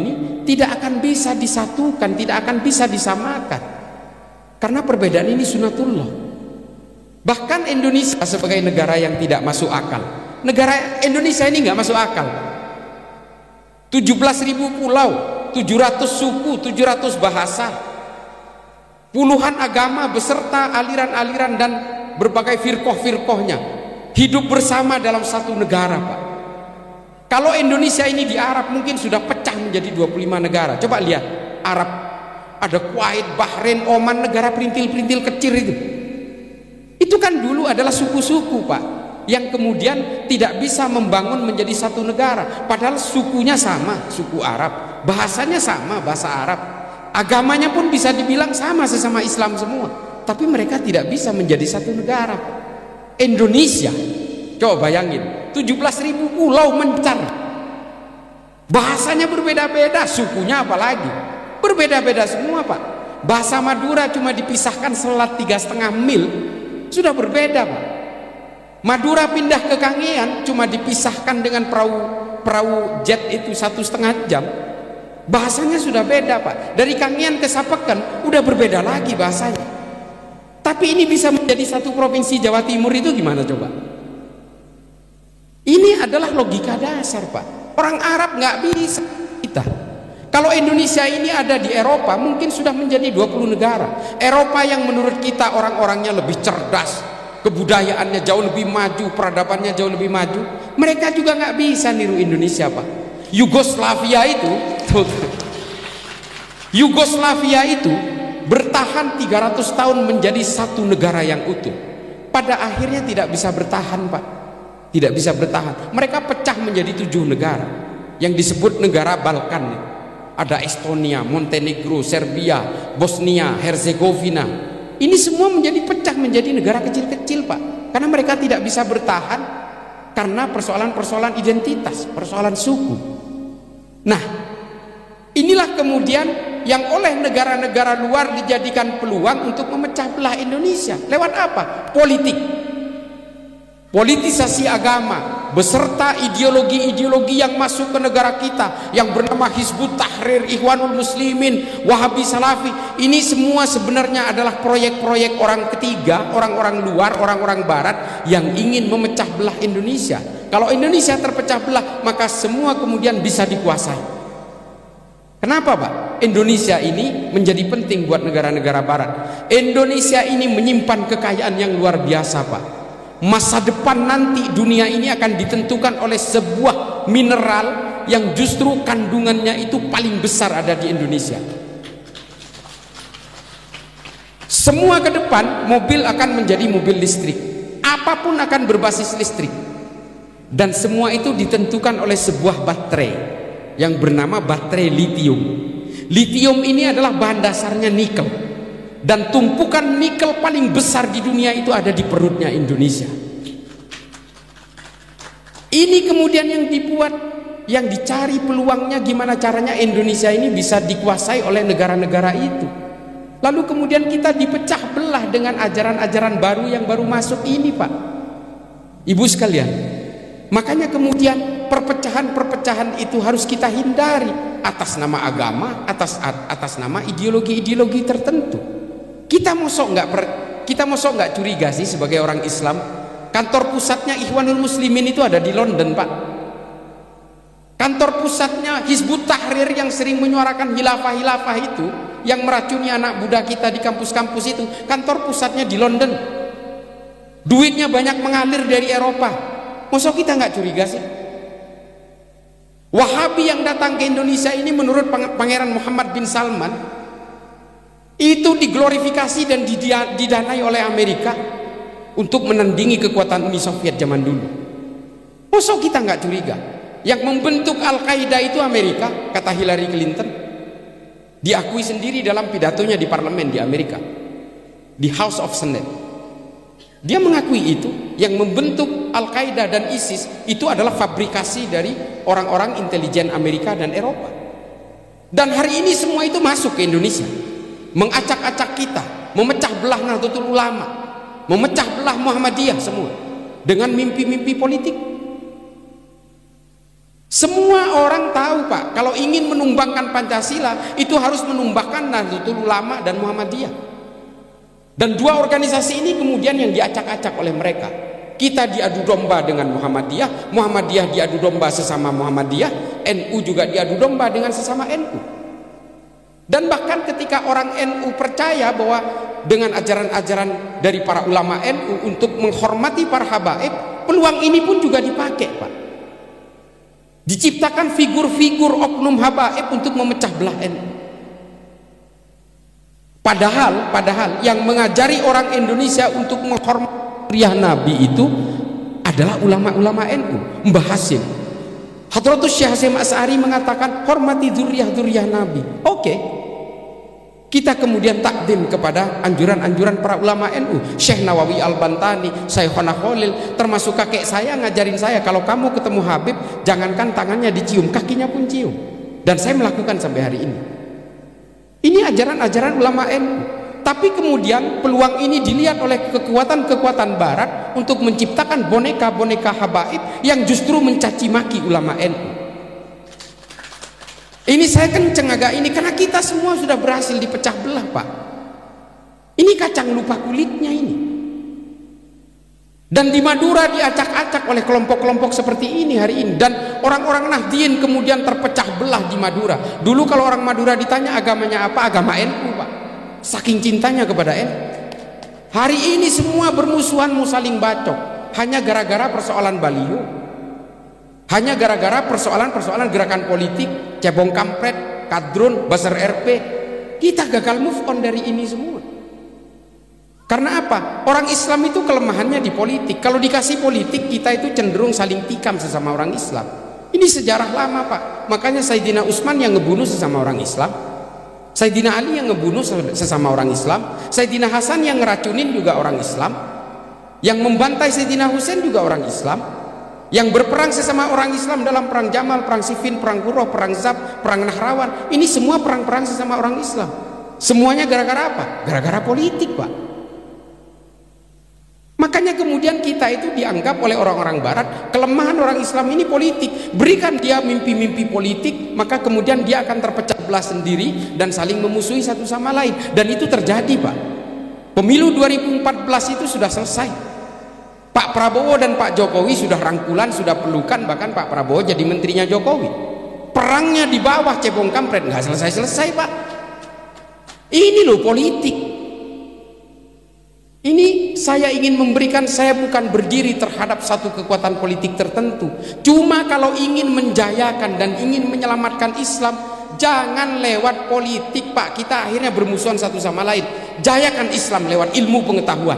tidak akan bisa disatukan, tidak akan bisa disamakan. Karena perbedaan ini sunatullah. Bahkan Indonesia sebagai negara yang tidak masuk akal, negara Indonesia ini nggak masuk akal. tujuh belas ribu pulau, tujuh ratus suku, tujuh ratus bahasa, puluhan agama beserta aliran-aliran dan berbagai firqoh-firqohnya hidup bersama dalam satu negara, Pak. Kalau Indonesia ini di Arab mungkin sudah pecah menjadi dua puluh lima negara. Coba lihat Arab, ada Kuwait, Bahrain, Oman, negara perintil-perintil kecil itu. Itu kan dulu adalah suku-suku, Pak, yang kemudian tidak bisa membangun menjadi satu negara. Padahal sukunya sama, suku Arab, bahasanya sama, bahasa Arab, agamanya pun bisa dibilang sama, sesama Islam semua. Tapi mereka tidak bisa menjadi satu negara. Indonesia, coba bayangin, tujuh belas ribu pulau mencar, bahasanya berbeda-beda, sukunya apalagi berbeda-beda semua, Pak. Bahasa Madura cuma dipisahkan selat tiga setengah mil, sudah berbeda, Pak. Madura pindah ke Kangean cuma dipisahkan dengan perahu perahu jet itu satu setengah jam, bahasanya sudah beda, Pak. Dari Kangean ke Sapekan udah berbeda lagi bahasanya. Tapi ini bisa menjadi satu provinsi Jawa Timur itu gimana coba? Ini adalah logika dasar, Pak. Orang Arab nggak bisa kita. Kalau Indonesia ini ada di Eropa, mungkin sudah menjadi dua puluh negara. Eropa yang menurut kita orang-orangnya lebih cerdas, kebudayaannya jauh lebih maju, peradabannya jauh lebih maju, mereka juga nggak bisa niru Indonesia, Pak. Yugoslavia itu Yugoslavia itu bertahan tiga ratus tahun menjadi satu negara yang utuh. Pada akhirnya tidak bisa bertahan, Pak. Tidak bisa bertahan. Mereka pecah menjadi tujuh negara yang disebut negara Balkan. Ada Estonia, Montenegro, Serbia, Bosnia, Herzegovina. Ini semua menjadi pecah menjadi negara kecil-kecil, Pak. Karena mereka tidak bisa bertahan karena persoalan-persoalan identitas, persoalan suku. Nah, inilah kemudian yang oleh negara-negara luar dijadikan peluang untuk memecah belah Indonesia. Lewat apa? Politik. Politisasi agama beserta ideologi-ideologi yang masuk ke negara kita yang bernama Hizbut Tahrir, Ikhwanul Muslimin, Wahabi Salafi. Ini semua sebenarnya adalah proyek-proyek orang ketiga, orang-orang luar, orang-orang barat yang ingin memecah belah Indonesia. Kalau Indonesia terpecah belah, maka semua kemudian bisa dikuasai. Kenapa, Pak? Indonesia ini menjadi penting buat negara-negara barat. Indonesia ini menyimpan kekayaan yang luar biasa, Pak. Masa depan nanti dunia ini akan ditentukan oleh sebuah mineral yang justru kandungannya itu paling besar ada di Indonesia. Semua ke depan mobil akan menjadi mobil listrik, apapun akan berbasis listrik, dan semua itu ditentukan oleh sebuah baterai yang bernama baterai litium. Litium ini adalah bahan dasarnya nikel, dan tumpukan nikel paling besar di dunia itu ada di perutnya Indonesia. Ini kemudian yang dibuat, yang dicari peluangnya gimana caranya Indonesia ini bisa dikuasai oleh negara-negara itu. Lalu kemudian kita dipecah belah dengan ajaran-ajaran baru yang baru masuk ini, Pak. Ibu sekalian, makanya kemudian perpecahan-perpecahan itu harus kita hindari atas nama agama, atas atas nama ideologi-ideologi tertentu. Kita mosok nggak kita mosok nggak curiga sih sebagai orang Islam? Kantor pusatnya Ikhwanul Muslimin itu ada di London, Pak. Kantor pusatnya Hizbut Tahrir yang sering menyuarakan hilafah-hilafah itu, yang meracuni anak muda kita di kampus-kampus itu, kantor pusatnya di London. Duitnya banyak mengalir dari Eropa. Mosok kita nggak curiga sih? Wahabi yang datang ke Indonesia ini menurut Pangeran Muhammad bin Salman itu diglorifikasi dan didanai oleh Amerika untuk menandingi kekuatan Uni Soviet zaman dulu. Masa kita nggak curiga? Yang membentuk Al-Qaeda itu Amerika, kata Hillary Clinton. Diakui sendiri dalam pidatonya di parlemen di Amerika, di House of Senate. Dia mengakui itu, yang membentuk Al-Qaeda dan ISIS itu adalah fabrikasi dari orang-orang intelijen Amerika dan Eropa. Dan hari ini semua itu masuk ke Indonesia, mengacak-acak kita, memecah belah Nahdlatul Ulama, memecah belah Muhammadiyah semua dengan mimpi-mimpi politik. Semua orang tahu Pak, kalau ingin menumbangkan Pancasila itu harus menumbangkan Nahdlatul Ulama dan Muhammadiyah. Dan dua organisasi ini kemudian yang diacak-acak oleh mereka. Kita diadu domba dengan Muhammadiyah, Muhammadiyah diadu domba sesama Muhammadiyah, N U juga diadu domba dengan sesama N U. Dan bahkan ketika orang N U percaya bahwa dengan ajaran-ajaran dari para ulama N U untuk menghormati para habaib, peluang ini pun juga dipakai Pak. Diciptakan figur-figur oknum habaib untuk memecah belah N U. Padahal, padahal yang mengajari orang Indonesia untuk menghormati zuriyah Nabi itu adalah ulama-ulama N U. Mbah Hasim, Hadratus Syekh Hasyim Asy'ari mengatakan hormati zuriyah-zuriyah Nabi. Oke, kita kemudian takdim kepada anjuran-anjuran para ulama N U. Syekh Nawawi Al-Bantani, Syekhona Khalil, termasuk kakek saya ngajarin saya, kalau kamu ketemu Habib jangankan tangannya dicium, kakinya pun cium. Dan saya melakukan sampai hari ini. Ini ajaran-ajaran ulama N U. Tapi kemudian peluang ini dilihat oleh kekuatan-kekuatan barat untuk menciptakan boneka-boneka habaib yang justru mencaci maki ulama N U. Ini saya kenceng agak ini karena kita semua sudah berhasil dipecah belah Pak. Ini kacang lupa kulitnya ini. Dan di Madura diacak-acak oleh kelompok-kelompok seperti ini hari ini. Dan orang-orang Nahdien kemudian terpecah belah di Madura. Dulu kalau orang Madura ditanya agamanya apa, agama N U Pak. Saking cintanya kepada N U. Hari ini semua bermusuhan, mau saling bacok. Hanya gara-gara persoalan baliho. Hanya gara-gara persoalan-persoalan gerakan politik, cebong kampret, kadrun, buzzer R P. Kita gagal move on dari ini semua. Karena apa? Orang Islam itu kelemahannya di politik. Kalau dikasih politik, kita itu cenderung saling tikam sesama orang Islam. Ini sejarah lama Pak. Makanya Sayyidina Utsman yang ngebunuh sesama orang Islam, Sayyidina Ali yang ngebunuh sesama orang Islam, Sayyidina Hasan yang ngeracunin juga orang Islam, yang membantai Sayyidina Husain juga orang Islam, yang berperang sesama orang Islam dalam perang Jamal, perang Siffin, perang Qurrah, perang Zab, perang Nahrawan. Ini semua perang-perang sesama orang Islam. Semuanya gara-gara apa? Gara-gara politik Pak. Makanya kemudian kita itu dianggap oleh orang-orang barat, kelemahan orang Islam ini politik. Berikan dia mimpi-mimpi politik, maka kemudian dia akan terpecah belah sendiri dan saling memusuhi satu sama lain. Dan itu terjadi Pak. Pemilu dua ribu empat belas itu sudah selesai. Pak Prabowo dan Pak Jokowi sudah rangkulan, sudah pelukan. Bahkan Pak Prabowo jadi menterinya Jokowi. Perangnya di bawah cebong kampret, nggak selesai-selesai Pak. Ini loh politik. Ini saya ingin memberikan, saya bukan berdiri terhadap satu kekuatan politik tertentu. Cuma kalau ingin menjayakan dan ingin menyelamatkan Islam, jangan lewat politik Pak. Kita akhirnya bermusuhan satu sama lain. Jayakan Islam lewat ilmu pengetahuan.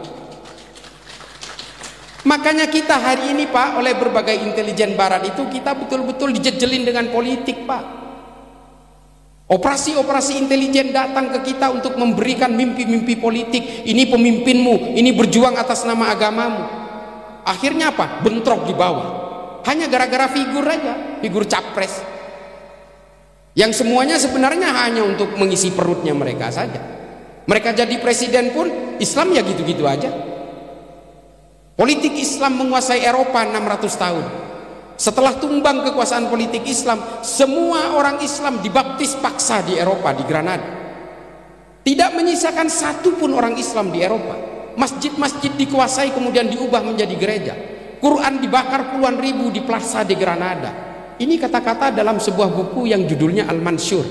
Makanya kita hari ini Pak, oleh berbagai intelijen barat itu, kita betul-betul dijejelin dengan politik Pak. Operasi-operasi intelijen datang ke kita untuk memberikan mimpi-mimpi politik. Ini pemimpinmu, ini berjuang atas nama agamamu. Akhirnya apa? Bentrok di bawah. Hanya gara-gara figur aja, figur capres. Yang semuanya sebenarnya hanya untuk mengisi perutnya mereka saja. Mereka jadi presiden pun Islam ya gitu-gitu aja. Politik Islam menguasai Eropa enam ratus tahun. Setelah tumbang kekuasaan politik Islam, semua orang Islam dibaptis paksa di Eropa, di Granada. Tidak menyisakan satu pun orang Islam di Eropa. Masjid-masjid dikuasai kemudian diubah menjadi gereja. Quran dibakar puluhan ribu di Plaza de Granada. Ini kata-kata dalam sebuah buku yang judulnya Al-Mansur.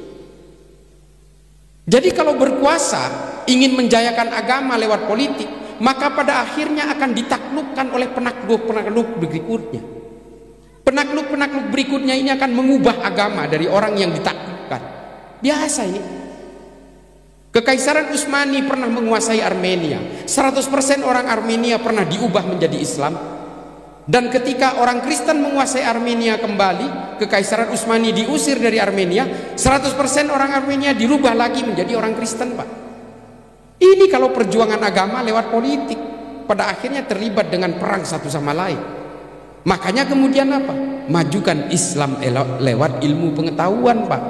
Jadi kalau berkuasa ingin menjayakan agama lewat politik, maka pada akhirnya akan ditaklukkan oleh penakluk-penakluk berikutnya. Penakluk-penakluk berikutnya ini akan mengubah agama dari orang yang ditaklukkan. Biasa ini. Kekaisaran Utsmani pernah menguasai Armenia. seratus persen orang Armenia pernah diubah menjadi Islam. Dan ketika orang Kristen menguasai Armenia kembali, Kekaisaran Utsmani diusir dari Armenia, seratus persen orang Armenia dirubah lagi menjadi orang Kristen Pak. Ini kalau perjuangan agama lewat politik, pada akhirnya terlibat dengan perang satu sama lain. Makanya kemudian apa? Majukan Islam lewat ilmu pengetahuan Pak.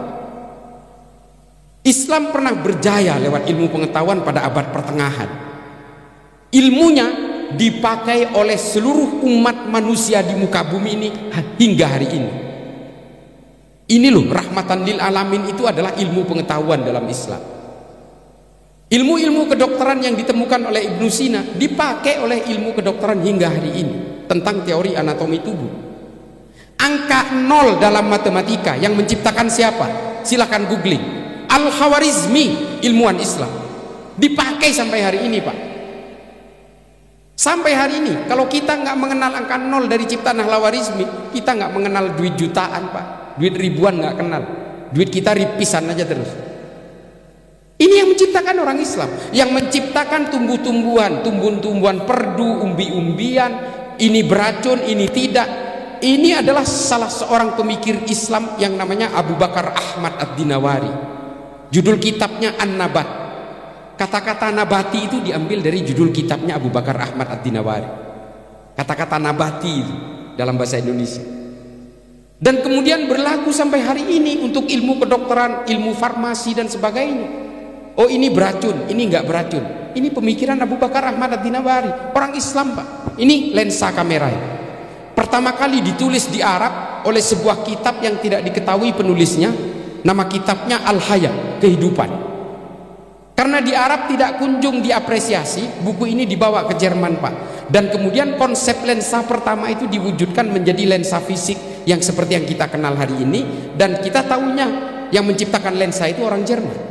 Islam pernah berjaya lewat ilmu pengetahuan pada abad pertengahan. Ilmunya dipakai oleh seluruh umat manusia di muka bumi ini hingga hari ini. Ini loh, rahmatan lil alamin itu adalah ilmu pengetahuan dalam Islam. Ilmu-ilmu kedokteran yang ditemukan oleh Ibnu Sina dipakai oleh ilmu kedokteran hingga hari ini tentang teori anatomi tubuh. Angka nol dalam matematika yang menciptakan siapa? Silakan googling. Al-Khawarizmi, ilmuwan Islam. Dipakai sampai hari ini, Pak. Sampai hari ini, kalau kita nggak mengenal angka nol dari ciptaan Al-Khawarizmi, kita nggak mengenal duit jutaan, Pak. Duit ribuan nggak kenal. Duit kita ripisan aja terus. Ini yang menciptakan orang Islam, yang menciptakan tumbuh-tumbuhan, tumbuh-tumbuhan perdu, umbi-umbian, ini beracun, ini tidak. Ini adalah salah seorang pemikir Islam yang namanya Abu Bakar Ahmad Ad-Dinawari. Judul kitabnya An-Nabat. Kata-kata nabati itu diambil dari judul kitabnya Abu Bakar Ahmad Ad-Dinawari. Kata-kata nabati itu dalam bahasa Indonesia. Dan kemudian berlaku sampai hari ini untuk ilmu kedokteran, ilmu farmasi dan sebagainya. Oh, ini beracun, ini enggak beracun. Ini pemikiran Abu Bakar Ahmad Ad-Dinawari, orang Islam, Pak. Ini lensa kamera. Pertama kali ditulis di Arab oleh sebuah kitab yang tidak diketahui penulisnya. Nama kitabnya Al-Haya, kehidupan. Karena di Arab tidak kunjung diapresiasi, buku ini dibawa ke Jerman, Pak. Dan kemudian konsep lensa pertama itu diwujudkan menjadi lensa fisik yang seperti yang kita kenal hari ini. Dan kita tahunya yang menciptakan lensa itu orang Jerman.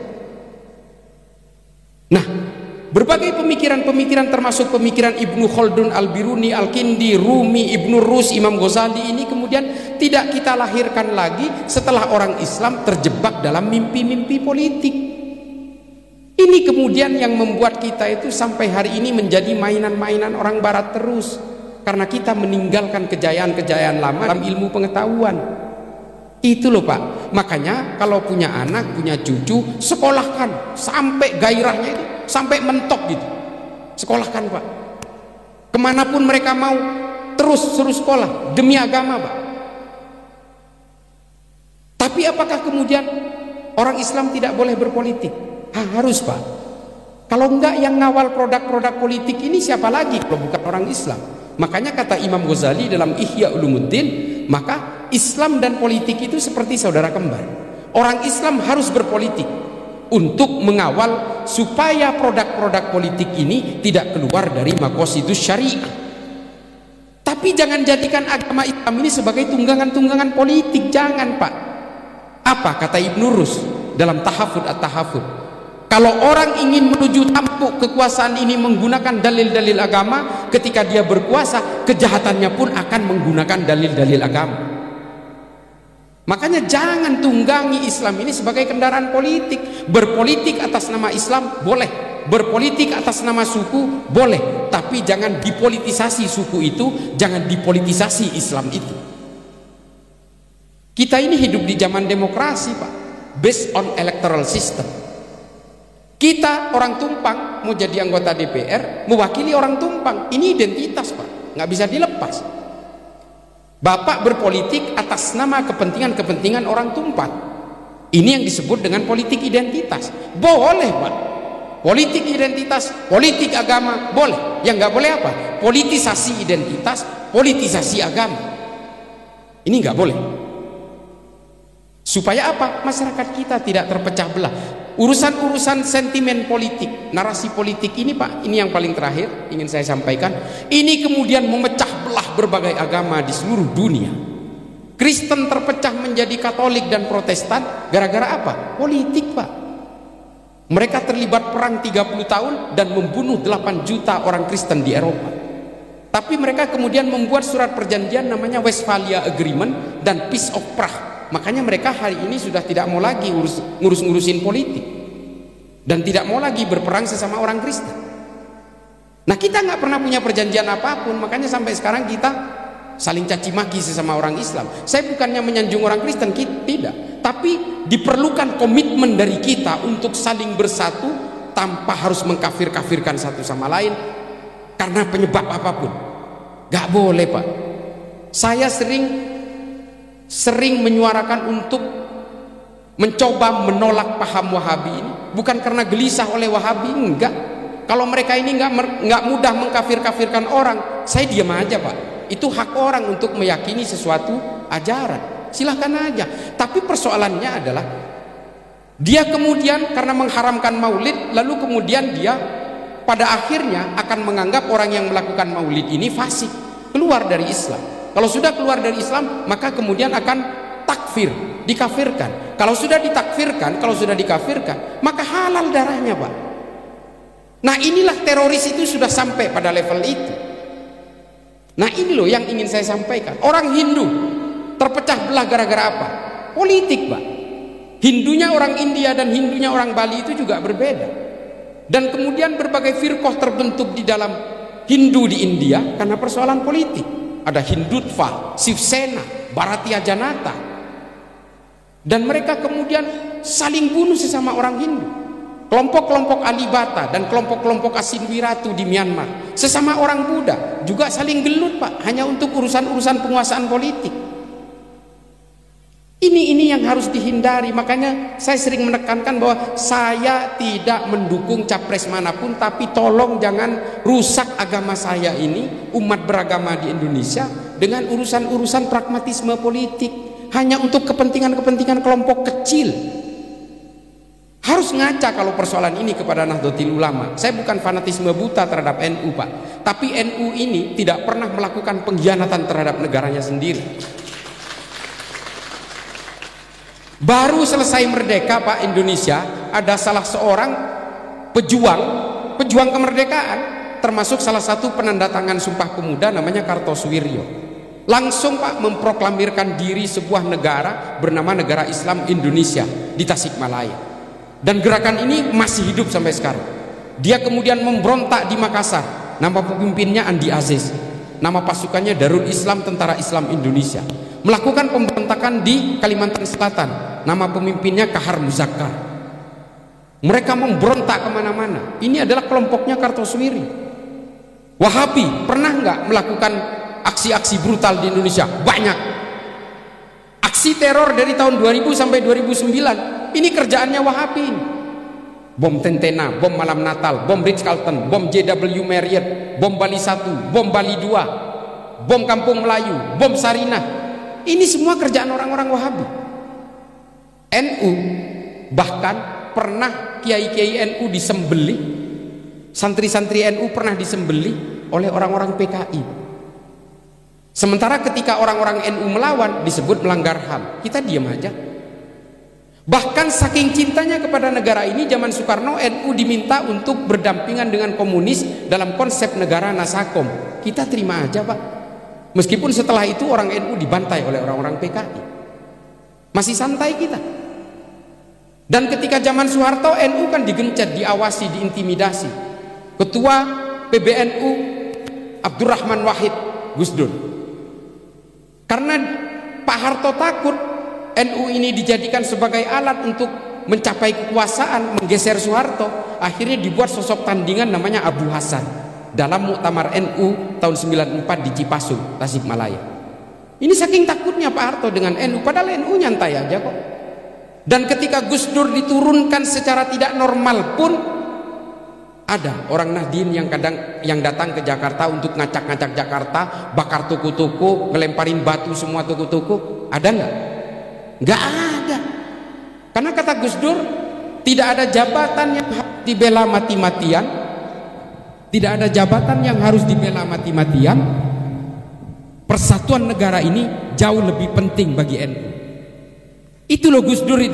Nah, berbagai pemikiran-pemikiran termasuk pemikiran Ibnu Khaldun, Al-Biruni, Al-Kindi, Rumi, Ibnu Rus, Imam Ghazali ini kemudian tidak kita lahirkan lagi setelah orang Islam terjebak dalam mimpi-mimpi politik. Ini kemudian yang membuat kita itu sampai hari ini menjadi mainan-mainan orang barat terus, karena kita meninggalkan kejayaan-kejayaan lama dalam ilmu pengetahuan. Itu loh, Pak. Makanya kalau punya anak, punya cucu, sekolahkan sampai gairahnya itu sampai mentok gitu. Sekolahkan, Pak. Kemanapun mereka mau, terus suruh sekolah demi agama, Pak. Tapi apakah kemudian orang Islam tidak boleh berpolitik? Ha, harus, Pak. Kalau enggak, yang ngawal produk-produk politik ini siapa lagi kalau bukan orang Islam? Makanya kata Imam Ghazali dalam Ihya Ulumuddin, maka Islam dan politik itu seperti saudara kembar. Orang Islam harus berpolitik untuk mengawal supaya produk-produk politik ini tidak keluar dari maqasidus syariah. Tapi jangan jadikan agama Islam ini sebagai tunggangan-tunggangan politik, jangan, Pak. Apa kata Ibnu Rus dalam Tahafud At-Tahafud? Kalau orang ingin menuju tampuk kekuasaan ini menggunakan dalil-dalil agama, ketika dia berkuasa, kejahatannya pun akan menggunakan dalil-dalil agama. Makanya jangan tunggangi Islam ini sebagai kendaraan politik. Berpolitik atas nama Islam boleh, berpolitik atas nama suku boleh, tapi jangan dipolitisasi suku itu, jangan dipolitisasi Islam itu. Kita ini hidup di zaman demokrasi, Pak, based on electoral system. Kita orang Tumpang mau jadi anggota D P R, mewakili orang Tumpang. Ini identitas, Pak, nggak bisa dilepas. Bapak berpolitik atas nama kepentingan-kepentingan orang Tumpang. Ini yang disebut dengan politik identitas. Boleh, Pak. Politik identitas, politik agama, boleh. Yang nggak boleh apa? Politisasi identitas, politisasi agama. Ini nggak boleh. Supaya apa? Masyarakat kita tidak terpecah belah. Urusan-urusan sentimen politik, narasi politik ini, Pak, ini yang paling terakhir ingin saya sampaikan. Ini kemudian memecah belah berbagai agama di seluruh dunia. Kristen terpecah menjadi Katolik dan Protestan gara-gara apa? Politik, Pak. Mereka terlibat perang tiga puluh tahun dan membunuh delapan juta orang Kristen di Eropa. Tapi mereka kemudian membuat surat perjanjian namanya Westphalia Agreement dan Peace of Prague. Makanya mereka hari ini sudah tidak mau lagi ngurus-ngurusin politik dan tidak mau lagi berperang sesama orang Kristen. Nah, kita nggak pernah punya perjanjian apapun, makanya sampai sekarang kita saling caci maki sesama orang Islam. Saya bukannya menyanjung orang Kristen, tidak, tapi diperlukan komitmen dari kita untuk saling bersatu tanpa harus mengkafir-kafirkan satu sama lain karena penyebab apapun. Nggak boleh, Pak. Saya sering sering menyuarakan untuk mencoba menolak paham Wahabi ini, bukan karena gelisah oleh Wahabi, enggak, Kalau mereka ini nggak nggak mudah mengkafir-kafirkan orang, saya diam aja Pak. Itu hak orang untuk meyakini sesuatu ajaran, silahkan aja. Tapi persoalannya adalah dia kemudian karena mengharamkan maulid, lalu kemudian dia pada akhirnya akan menganggap orang yang melakukan maulid ini fasik, keluar dari Islam. Kalau sudah keluar dari Islam, maka kemudian akan takfir, dikafirkan. Kalau sudah ditakfirkan, kalau sudah dikafirkan, maka halal darahnya Pak. Nah inilah teroris itu sudah sampai pada level itu. Nah ini loh yang ingin saya sampaikan. Orang Hindu terpecah belah gara-gara apa? Politik Pak. Hindunya orang India dan Hindunya orang Bali itu juga berbeda. Dan kemudian berbagai firqah terbentuk di dalam Hindu di India karena persoalan politik. Ada Hindutva, Shivsena, Bharatiya Janata. Dan mereka kemudian saling bunuh sesama orang Hindu. Kelompok-kelompok Alibata dan kelompok-kelompok Asinwiratu di Myanmar, sesama orang Buddha juga saling gelut Pak, hanya untuk urusan-urusan penguasaan politik. Ini ini yang harus dihindari. Makanya saya sering menekankan bahwa saya tidak mendukung capres manapun, tapi tolong jangan rusak agama saya ini, umat beragama di Indonesia, dengan urusan-urusan pragmatisme politik hanya untuk kepentingan-kepentingan kelompok kecil. Harus ngaca kalau persoalan ini kepada Nahdlatul Ulama. Saya bukan fanatisme buta terhadap N U Pak, tapi N U ini tidak pernah melakukan pengkhianatan terhadap negaranya sendiri. Baru selesai merdeka Pak Indonesia, ada salah seorang pejuang pejuang kemerdekaan, termasuk salah satu penandatangan Sumpah Pemuda, namanya Kartosuwiryo. Langsung Pak memproklamirkan diri sebuah negara bernama Negara Islam Indonesia di Tasikmalaya. Dan gerakan ini masih hidup sampai sekarang. Dia kemudian memberontak di Makassar. Nama pemimpinnya Andi Aziz. Nama pasukannya Darul Islam Tentara Islam Indonesia. Melakukan pemberontakan di Kalimantan Selatan. Nama pemimpinnya Kahar Muzakkar. Mereka memberontak kemana-mana. Ini adalah kelompoknya Kartosuwiryo. Wahabi pernah nggak melakukan aksi-aksi brutal di Indonesia? Banyak. Aksi teror dari tahun dua ribu sampai dua ribu sembilan. Ini kerjaannya Wahabi ini. Bom Tentena, bom Malam Natal, bom Ritz-Carlton, bom J W Marriott, bom Bali satu, bom Bali dua, bom Kampung Melayu, bom Sarinah. Ini semua kerjaan orang-orang Wahabi. N U bahkan pernah kiai-kiai N U disembelih, santri-santri N U pernah disembelih oleh orang-orang P K I. Sementara ketika orang-orang N U melawan disebut melanggar H A M. Kita diam aja. Bahkan saking cintanya kepada negara ini, zaman Soekarno N U diminta untuk berdampingan dengan komunis dalam konsep negara Nasakom. Kita terima aja Pak. Meskipun setelah itu orang N U dibantai oleh orang-orang P K I. Masih santai kita. Dan ketika zaman Soeharto N U kan digencet, diawasi, diintimidasi. Ketua P B N U Abdurrahman Wahid Gus Dur. Karena Pak Harto takut N U ini dijadikan sebagai alat untuk mencapai kekuasaan, menggeser Soeharto, akhirnya dibuat sosok tandingan namanya Abu Hasan dalam Muktamar N U tahun sembilan puluh empat di Cipasung, Tasikmalaya. Ini saking takutnya Pak Harto dengan N U, padahal N U nyantai aja kok. Dan ketika Gus Dur diturunkan secara tidak normal pun, ada orang Nahdien yang kadang yang datang ke Jakarta untuk ngacak-ngacak Jakarta, bakar toko-toko, ngelemparin batu semua toko-toko. Ada nggak? Nggak ada. Karena kata Gus Dur, tidak ada jabatan yang harus dibela mati-matian, tidak ada jabatan yang harus dibela mati-matian. Persatuan negara ini jauh lebih penting bagi N U. Itu loh Gus Dur itu.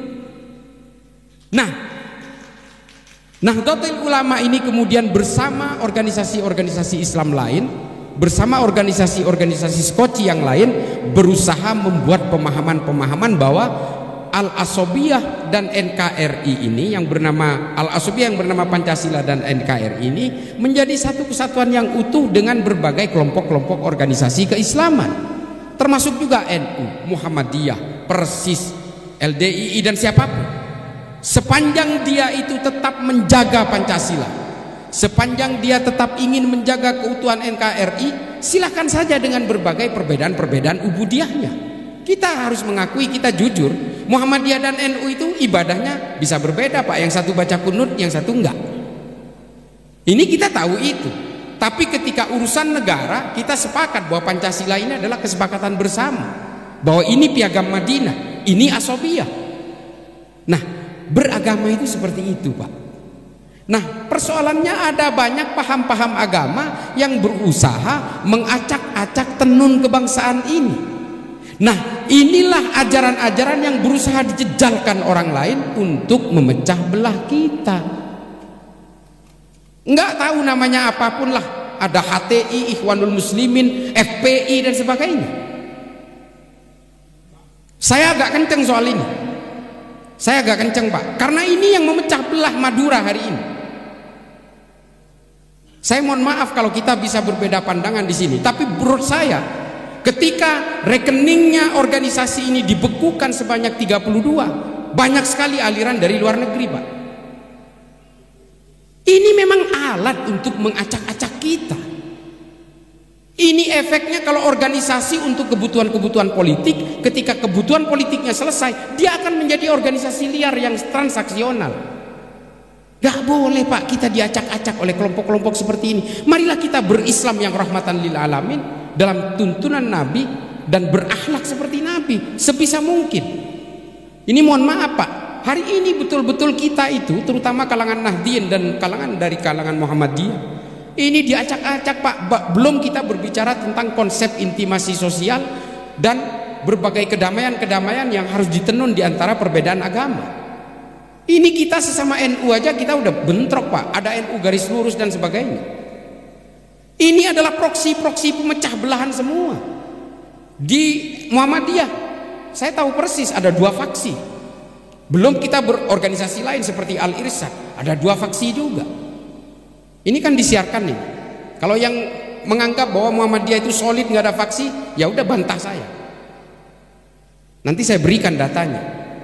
Nah, Nahdlatul Ulama ini kemudian bersama organisasi-organisasi Islam lain, bersama organisasi-organisasi Skoci yang lain, berusaha membuat pemahaman-pemahaman bahwa Al-Asobiyah dan N K R I ini yang bernama Al-Asobiyah yang bernama Pancasila dan N K R I ini menjadi satu kesatuan yang utuh dengan berbagai kelompok-kelompok organisasi keislaman, termasuk juga N U, Muhammadiyah, Persis, L D I I dan siapapun. Sepanjang dia itu tetap menjaga Pancasila, sepanjang dia tetap ingin menjaga keutuhan N K R I, silakan saja dengan berbagai perbedaan-perbedaan ubudiyahnya. Kita harus mengakui, kita jujur, Muhammadiyah dan N U itu ibadahnya bisa berbeda Pak. Yang satu baca kunut, yang satu enggak. Ini kita tahu itu. Tapi ketika urusan negara, kita sepakat bahwa Pancasila ini adalah kesepakatan bersama, bahwa ini Piagam Madinah, ini Asobiyah. Nah, beragama itu seperti itu, Pak. Nah, persoalannya ada banyak paham-paham agama yang berusaha mengacak-acak tenun kebangsaan ini. Nah, inilah ajaran-ajaran yang berusaha dijejalkan orang lain untuk memecah belah kita. Enggak tahu namanya apapun lah, ada H T I, Ikhwanul Muslimin, F P I dan sebagainya. Saya agak kenceng soal ini. Saya agak kenceng, Pak, karena ini yang memecah belah Madura hari ini. Saya mohon maaf kalau kita bisa berbeda pandangan di sini, tapi menurut saya ketika rekeningnya organisasi ini dibekukan sebanyak tiga puluh dua, banyak sekali aliran dari luar negeri, Pak. Ini memang alat untuk mengacak-acak kita. Ini efeknya kalau organisasi untuk kebutuhan-kebutuhan politik, ketika kebutuhan politiknya selesai, dia akan menjadi organisasi liar yang transaksional. Gak boleh, Pak, kita diacak-acak oleh kelompok-kelompok seperti ini. Marilah kita berislam yang rahmatan lil alamin dalam tuntunan Nabi dan berakhlak seperti Nabi sebisa mungkin. Ini mohon maaf, Pak, hari ini betul-betul kita itu, terutama kalangan Nahdien dan kalangan dari kalangan Muhammadiyah, ini diacak-acak, Pak. Belum kita berbicara tentang konsep intimasi sosial dan berbagai kedamaian-kedamaian yang harus ditenun di antara perbedaan agama. Ini kita sesama N U aja kita udah bentrok, Pak. Ada N U garis lurus dan sebagainya. Ini adalah proksi-proksi pemecah belahan semua. Di Muhammadiyah saya tahu persis ada dua faksi. Belum kita berorganisasi lain seperti Al-Irsyad, ada dua faksi juga. Ini kan disiarkan nih. Kalau yang menganggap bahwa Muhammadiyah itu solid nggak ada faksi, ya udah bantah saya. Nanti saya berikan datanya.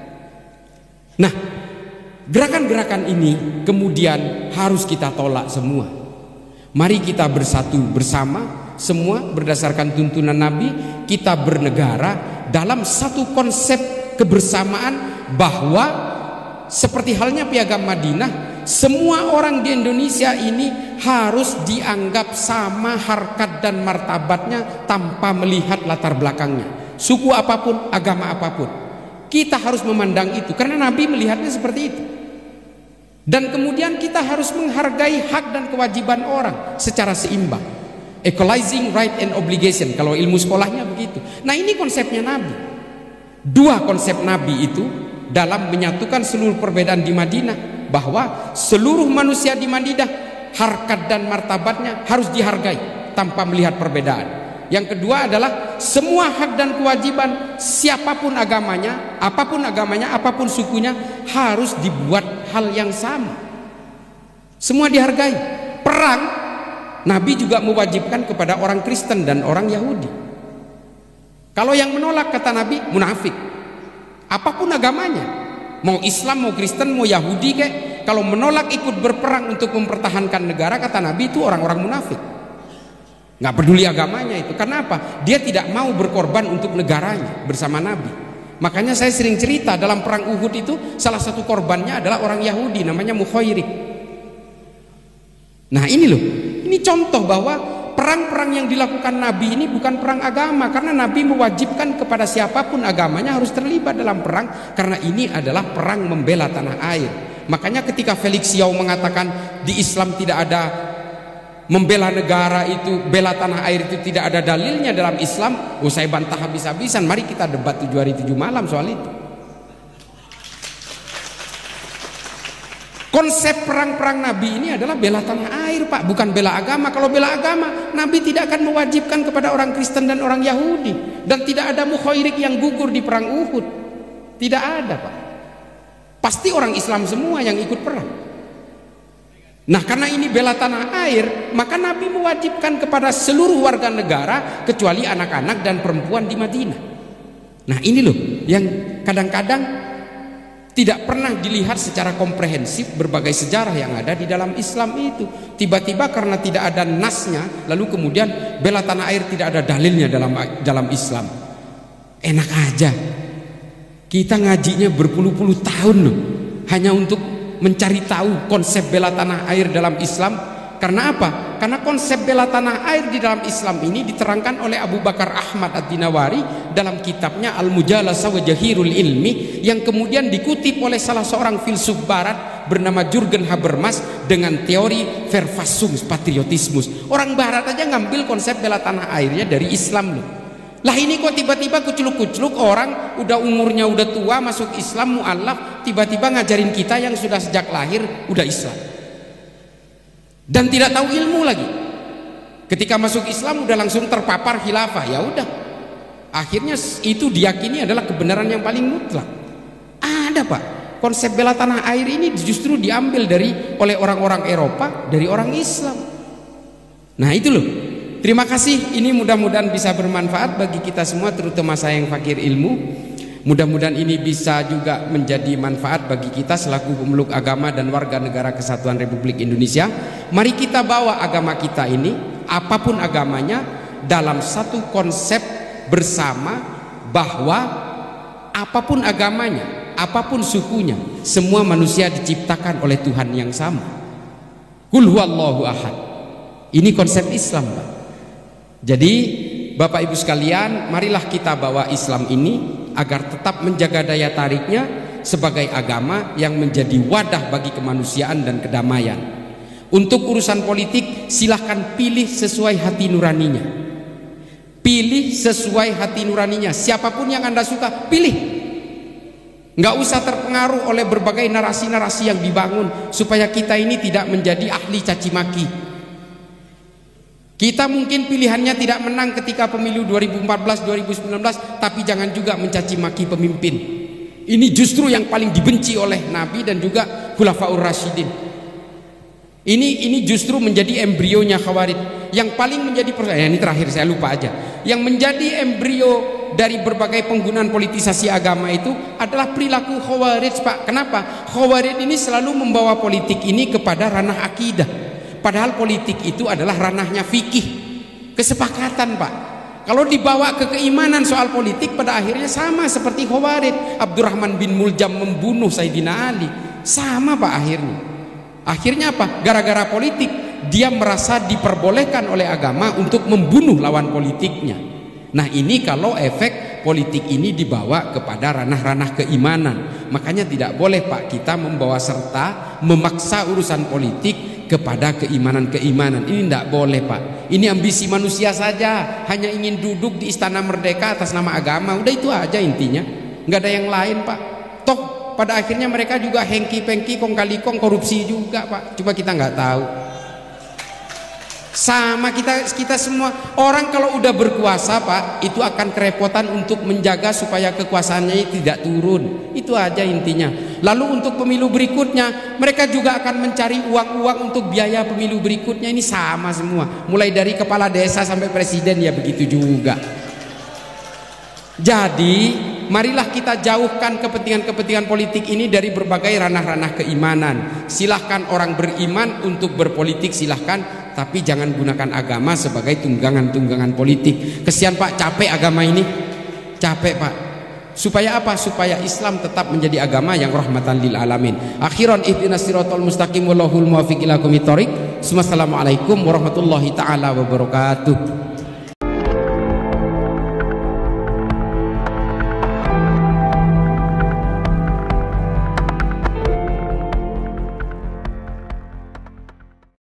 Nah, gerakan-gerakan ini kemudian harus kita tolak semua. Mari kita bersatu bersama semua berdasarkan tuntunan Nabi, kita bernegara dalam satu konsep kebersamaan, bahwa seperti halnya Piagam Madinah, semua orang di Indonesia ini harus dianggap sama harkat dan martabatnya tanpa melihat latar belakangnya, suku apapun, agama apapun. Kita harus memandang itu karena Nabi melihatnya seperti itu. Dan kemudian kita harus menghargai hak dan kewajiban orang secara seimbang. Equalizing right and obligation, kalau ilmu sekolahnya begitu. Nah, ini konsepnya Nabi. Dua konsep Nabi itu dalam menyatukan seluruh perbedaan di Madinah, bahwa seluruh manusia di Madinah harkat dan martabatnya harus dihargai tanpa melihat perbedaan. Yang kedua adalah semua hak dan kewajiban siapapun agamanya, apapun agamanya, apapun sukunya, harus dibuat hal yang sama. Semua dihargai. Perang, Nabi juga mewajibkan kepada orang Kristen dan orang Yahudi. Kalau yang menolak, kata Nabi, munafik. Apapun agamanya, mau Islam, mau Kristen, mau Yahudi kek, kalau menolak ikut berperang untuk mempertahankan negara, kata Nabi, itu orang-orang munafik. Nggak peduli agamanya itu. Kenapa? Dia tidak mau berkorban untuk negaranya bersama Nabi. Makanya saya sering cerita dalam perang Uhud itu salah satu korbannya adalah orang Yahudi namanya Mukhairik. Nah, ini loh, ini contoh bahwa perang-perang yang dilakukan Nabi ini bukan perang agama, karena Nabi mewajibkan kepada siapapun agamanya harus terlibat dalam perang, karena ini adalah perang membela tanah air. Makanya ketika Felix Yao mengatakan di Islam tidak ada membela negara, itu bela tanah air itu tidak ada dalilnya dalam Islam, oh saya bantah habis-habisan. Mari kita debat tujuh hari tujuh malam soal itu. Konsep perang-perang Nabi ini adalah bela tanah air, Pak, bukan bela agama. Kalau bela agama, Nabi tidak akan mewajibkan kepada orang Kristen dan orang Yahudi, dan tidak ada Mukhairik yang gugur di perang Uhud. Tidak ada, Pak. Pasti orang Islam semua yang ikut perang. Nah, karena ini bela tanah air, maka Nabi mewajibkan kepada seluruh warga negara kecuali anak-anak dan perempuan di Madinah. Nah, ini loh yang kadang-kadang tidak pernah dilihat secara komprehensif berbagai sejarah yang ada di dalam Islam itu. Tiba-tiba karena tidak ada nasnya, lalu kemudian bela tanah air tidak ada dalilnya dalam dalam Islam. Enak aja. Kita ngajinya berpuluh-puluh tahun loh, hanya untuk mencari tahu konsep bela tanah air dalam Islam, Karena apa? Karena konsep bela tanah air di dalam Islam ini diterangkan oleh Abu Bakar Ahmad Ad-Dinawari dalam kitabnya Al-Mujalasah wa Jahirul Ilmi, yang kemudian dikutip oleh salah seorang filsuf barat bernama Jürgen Habermas dengan teori Verfassungs Patriotismus. Orang barat aja ngambil konsep bela tanah airnya dari Islam loh. Lah ini kok tiba-tiba kucluk-kucluk orang udah umurnya udah tua masuk Islam mu'alaf, tiba-tiba ngajarin kita yang sudah sejak lahir udah Islam dan tidak tahu ilmu lagi. Ketika masuk Islam udah langsung terpapar khilafah, ya udah akhirnya itu diyakini adalah kebenaran yang paling mutlak. Ada Pak, konsep bela tanah air ini justru diambil dari oleh orang-orang Eropa, dari orang Islam. Nah itu loh. Terima kasih, ini mudah-mudahan bisa bermanfaat bagi kita semua, terutama saya yang fakir ilmu. Mudah-mudahan ini bisa juga menjadi manfaat bagi kita selaku pemeluk agama dan warga negara Kesatuan Republik Indonesia. Mari kita bawa agama kita ini, apapun agamanya, dalam satu konsep bersama bahwa apapun agamanya, apapun sukunya, semua manusia diciptakan oleh Tuhan yang sama. Qul huwallahu ahad. Ini konsep Islam, Pak. Jadi Bapak Ibu sekalian, marilah kita bawa Islam ini agar tetap menjaga daya tariknya sebagai agama yang menjadi wadah bagi kemanusiaan dan kedamaian. Untuk urusan politik silahkan pilih sesuai hati nuraninya. Pilih sesuai hati nuraninya. Siapapun yang Anda suka, pilih. Nggak usah terpengaruh oleh berbagai narasi-narasi yang dibangun supaya kita ini tidak menjadi ahli caci maki. Kita mungkin pilihannya tidak menang ketika pemilu dua ribu empat belas dua ribu sembilan belas, tapi jangan juga mencaci maki pemimpin. Ini justru yang paling dibenci oleh Nabi dan juga Khulafaur Rasyidin. Ini ini justru menjadi embrionya Khawarij. Yang paling menjadi persoalan, ini terakhir saya lupa aja. Yang menjadi embrio dari berbagai penggunaan politisasi agama itu adalah perilaku Khawarij, Pak. Kenapa? Khawarij ini selalu membawa politik ini kepada ranah akidah. Padahal politik itu adalah ranahnya fikih, kesepakatan, Pak. Kalau dibawa ke keimanan soal politik, pada akhirnya sama seperti Khawarij. Abdurrahman bin Muljam membunuh Sayyidina Ali, sama Pak akhirnya. Akhirnya apa? Gara-gara politik, dia merasa diperbolehkan oleh agama untuk membunuh lawan politiknya. Nah ini kalau efek politik ini dibawa kepada ranah-ranah keimanan. Makanya tidak boleh Pak kita membawa serta memaksa urusan politik kepada keimanan-keimanan. Ini tidak boleh Pak. Ini ambisi manusia saja, hanya ingin duduk di Istana Merdeka atas nama agama. Udah itu aja intinya, nggak ada yang lain Pak. Toh pada akhirnya mereka juga hengki-pengki, kong kali kong, korupsi juga Pak. Cuma kita nggak tahu. Sama kita kita semua orang kalau udah berkuasa Pak, itu akan kerepotan untuk menjaga supaya kekuasaannya tidak turun. Itu aja intinya. Lalu untuk pemilu berikutnya, mereka juga akan mencari uang-uang untuk biaya pemilu berikutnya. Ini sama semua, mulai dari kepala desa sampai presiden ya begitu juga. Jadi marilah kita jauhkan kepentingan-kepentingan politik ini dari berbagai ranah-ranah keimanan. Silahkan orang beriman untuk berpolitik, silahkan, tapi jangan gunakan agama sebagai tunggangan-tunggangan politik. Kesian Pak, capek agama ini, capek Pak. Supaya apa? Supaya Islam tetap menjadi agama yang rahmatan lil alamin. Akhiran ihdinas siratal mustaqim wallahul muwaffiq ila aqwamit thoriq. Wassalamualaikum warahmatullahi taala wabarakatuh.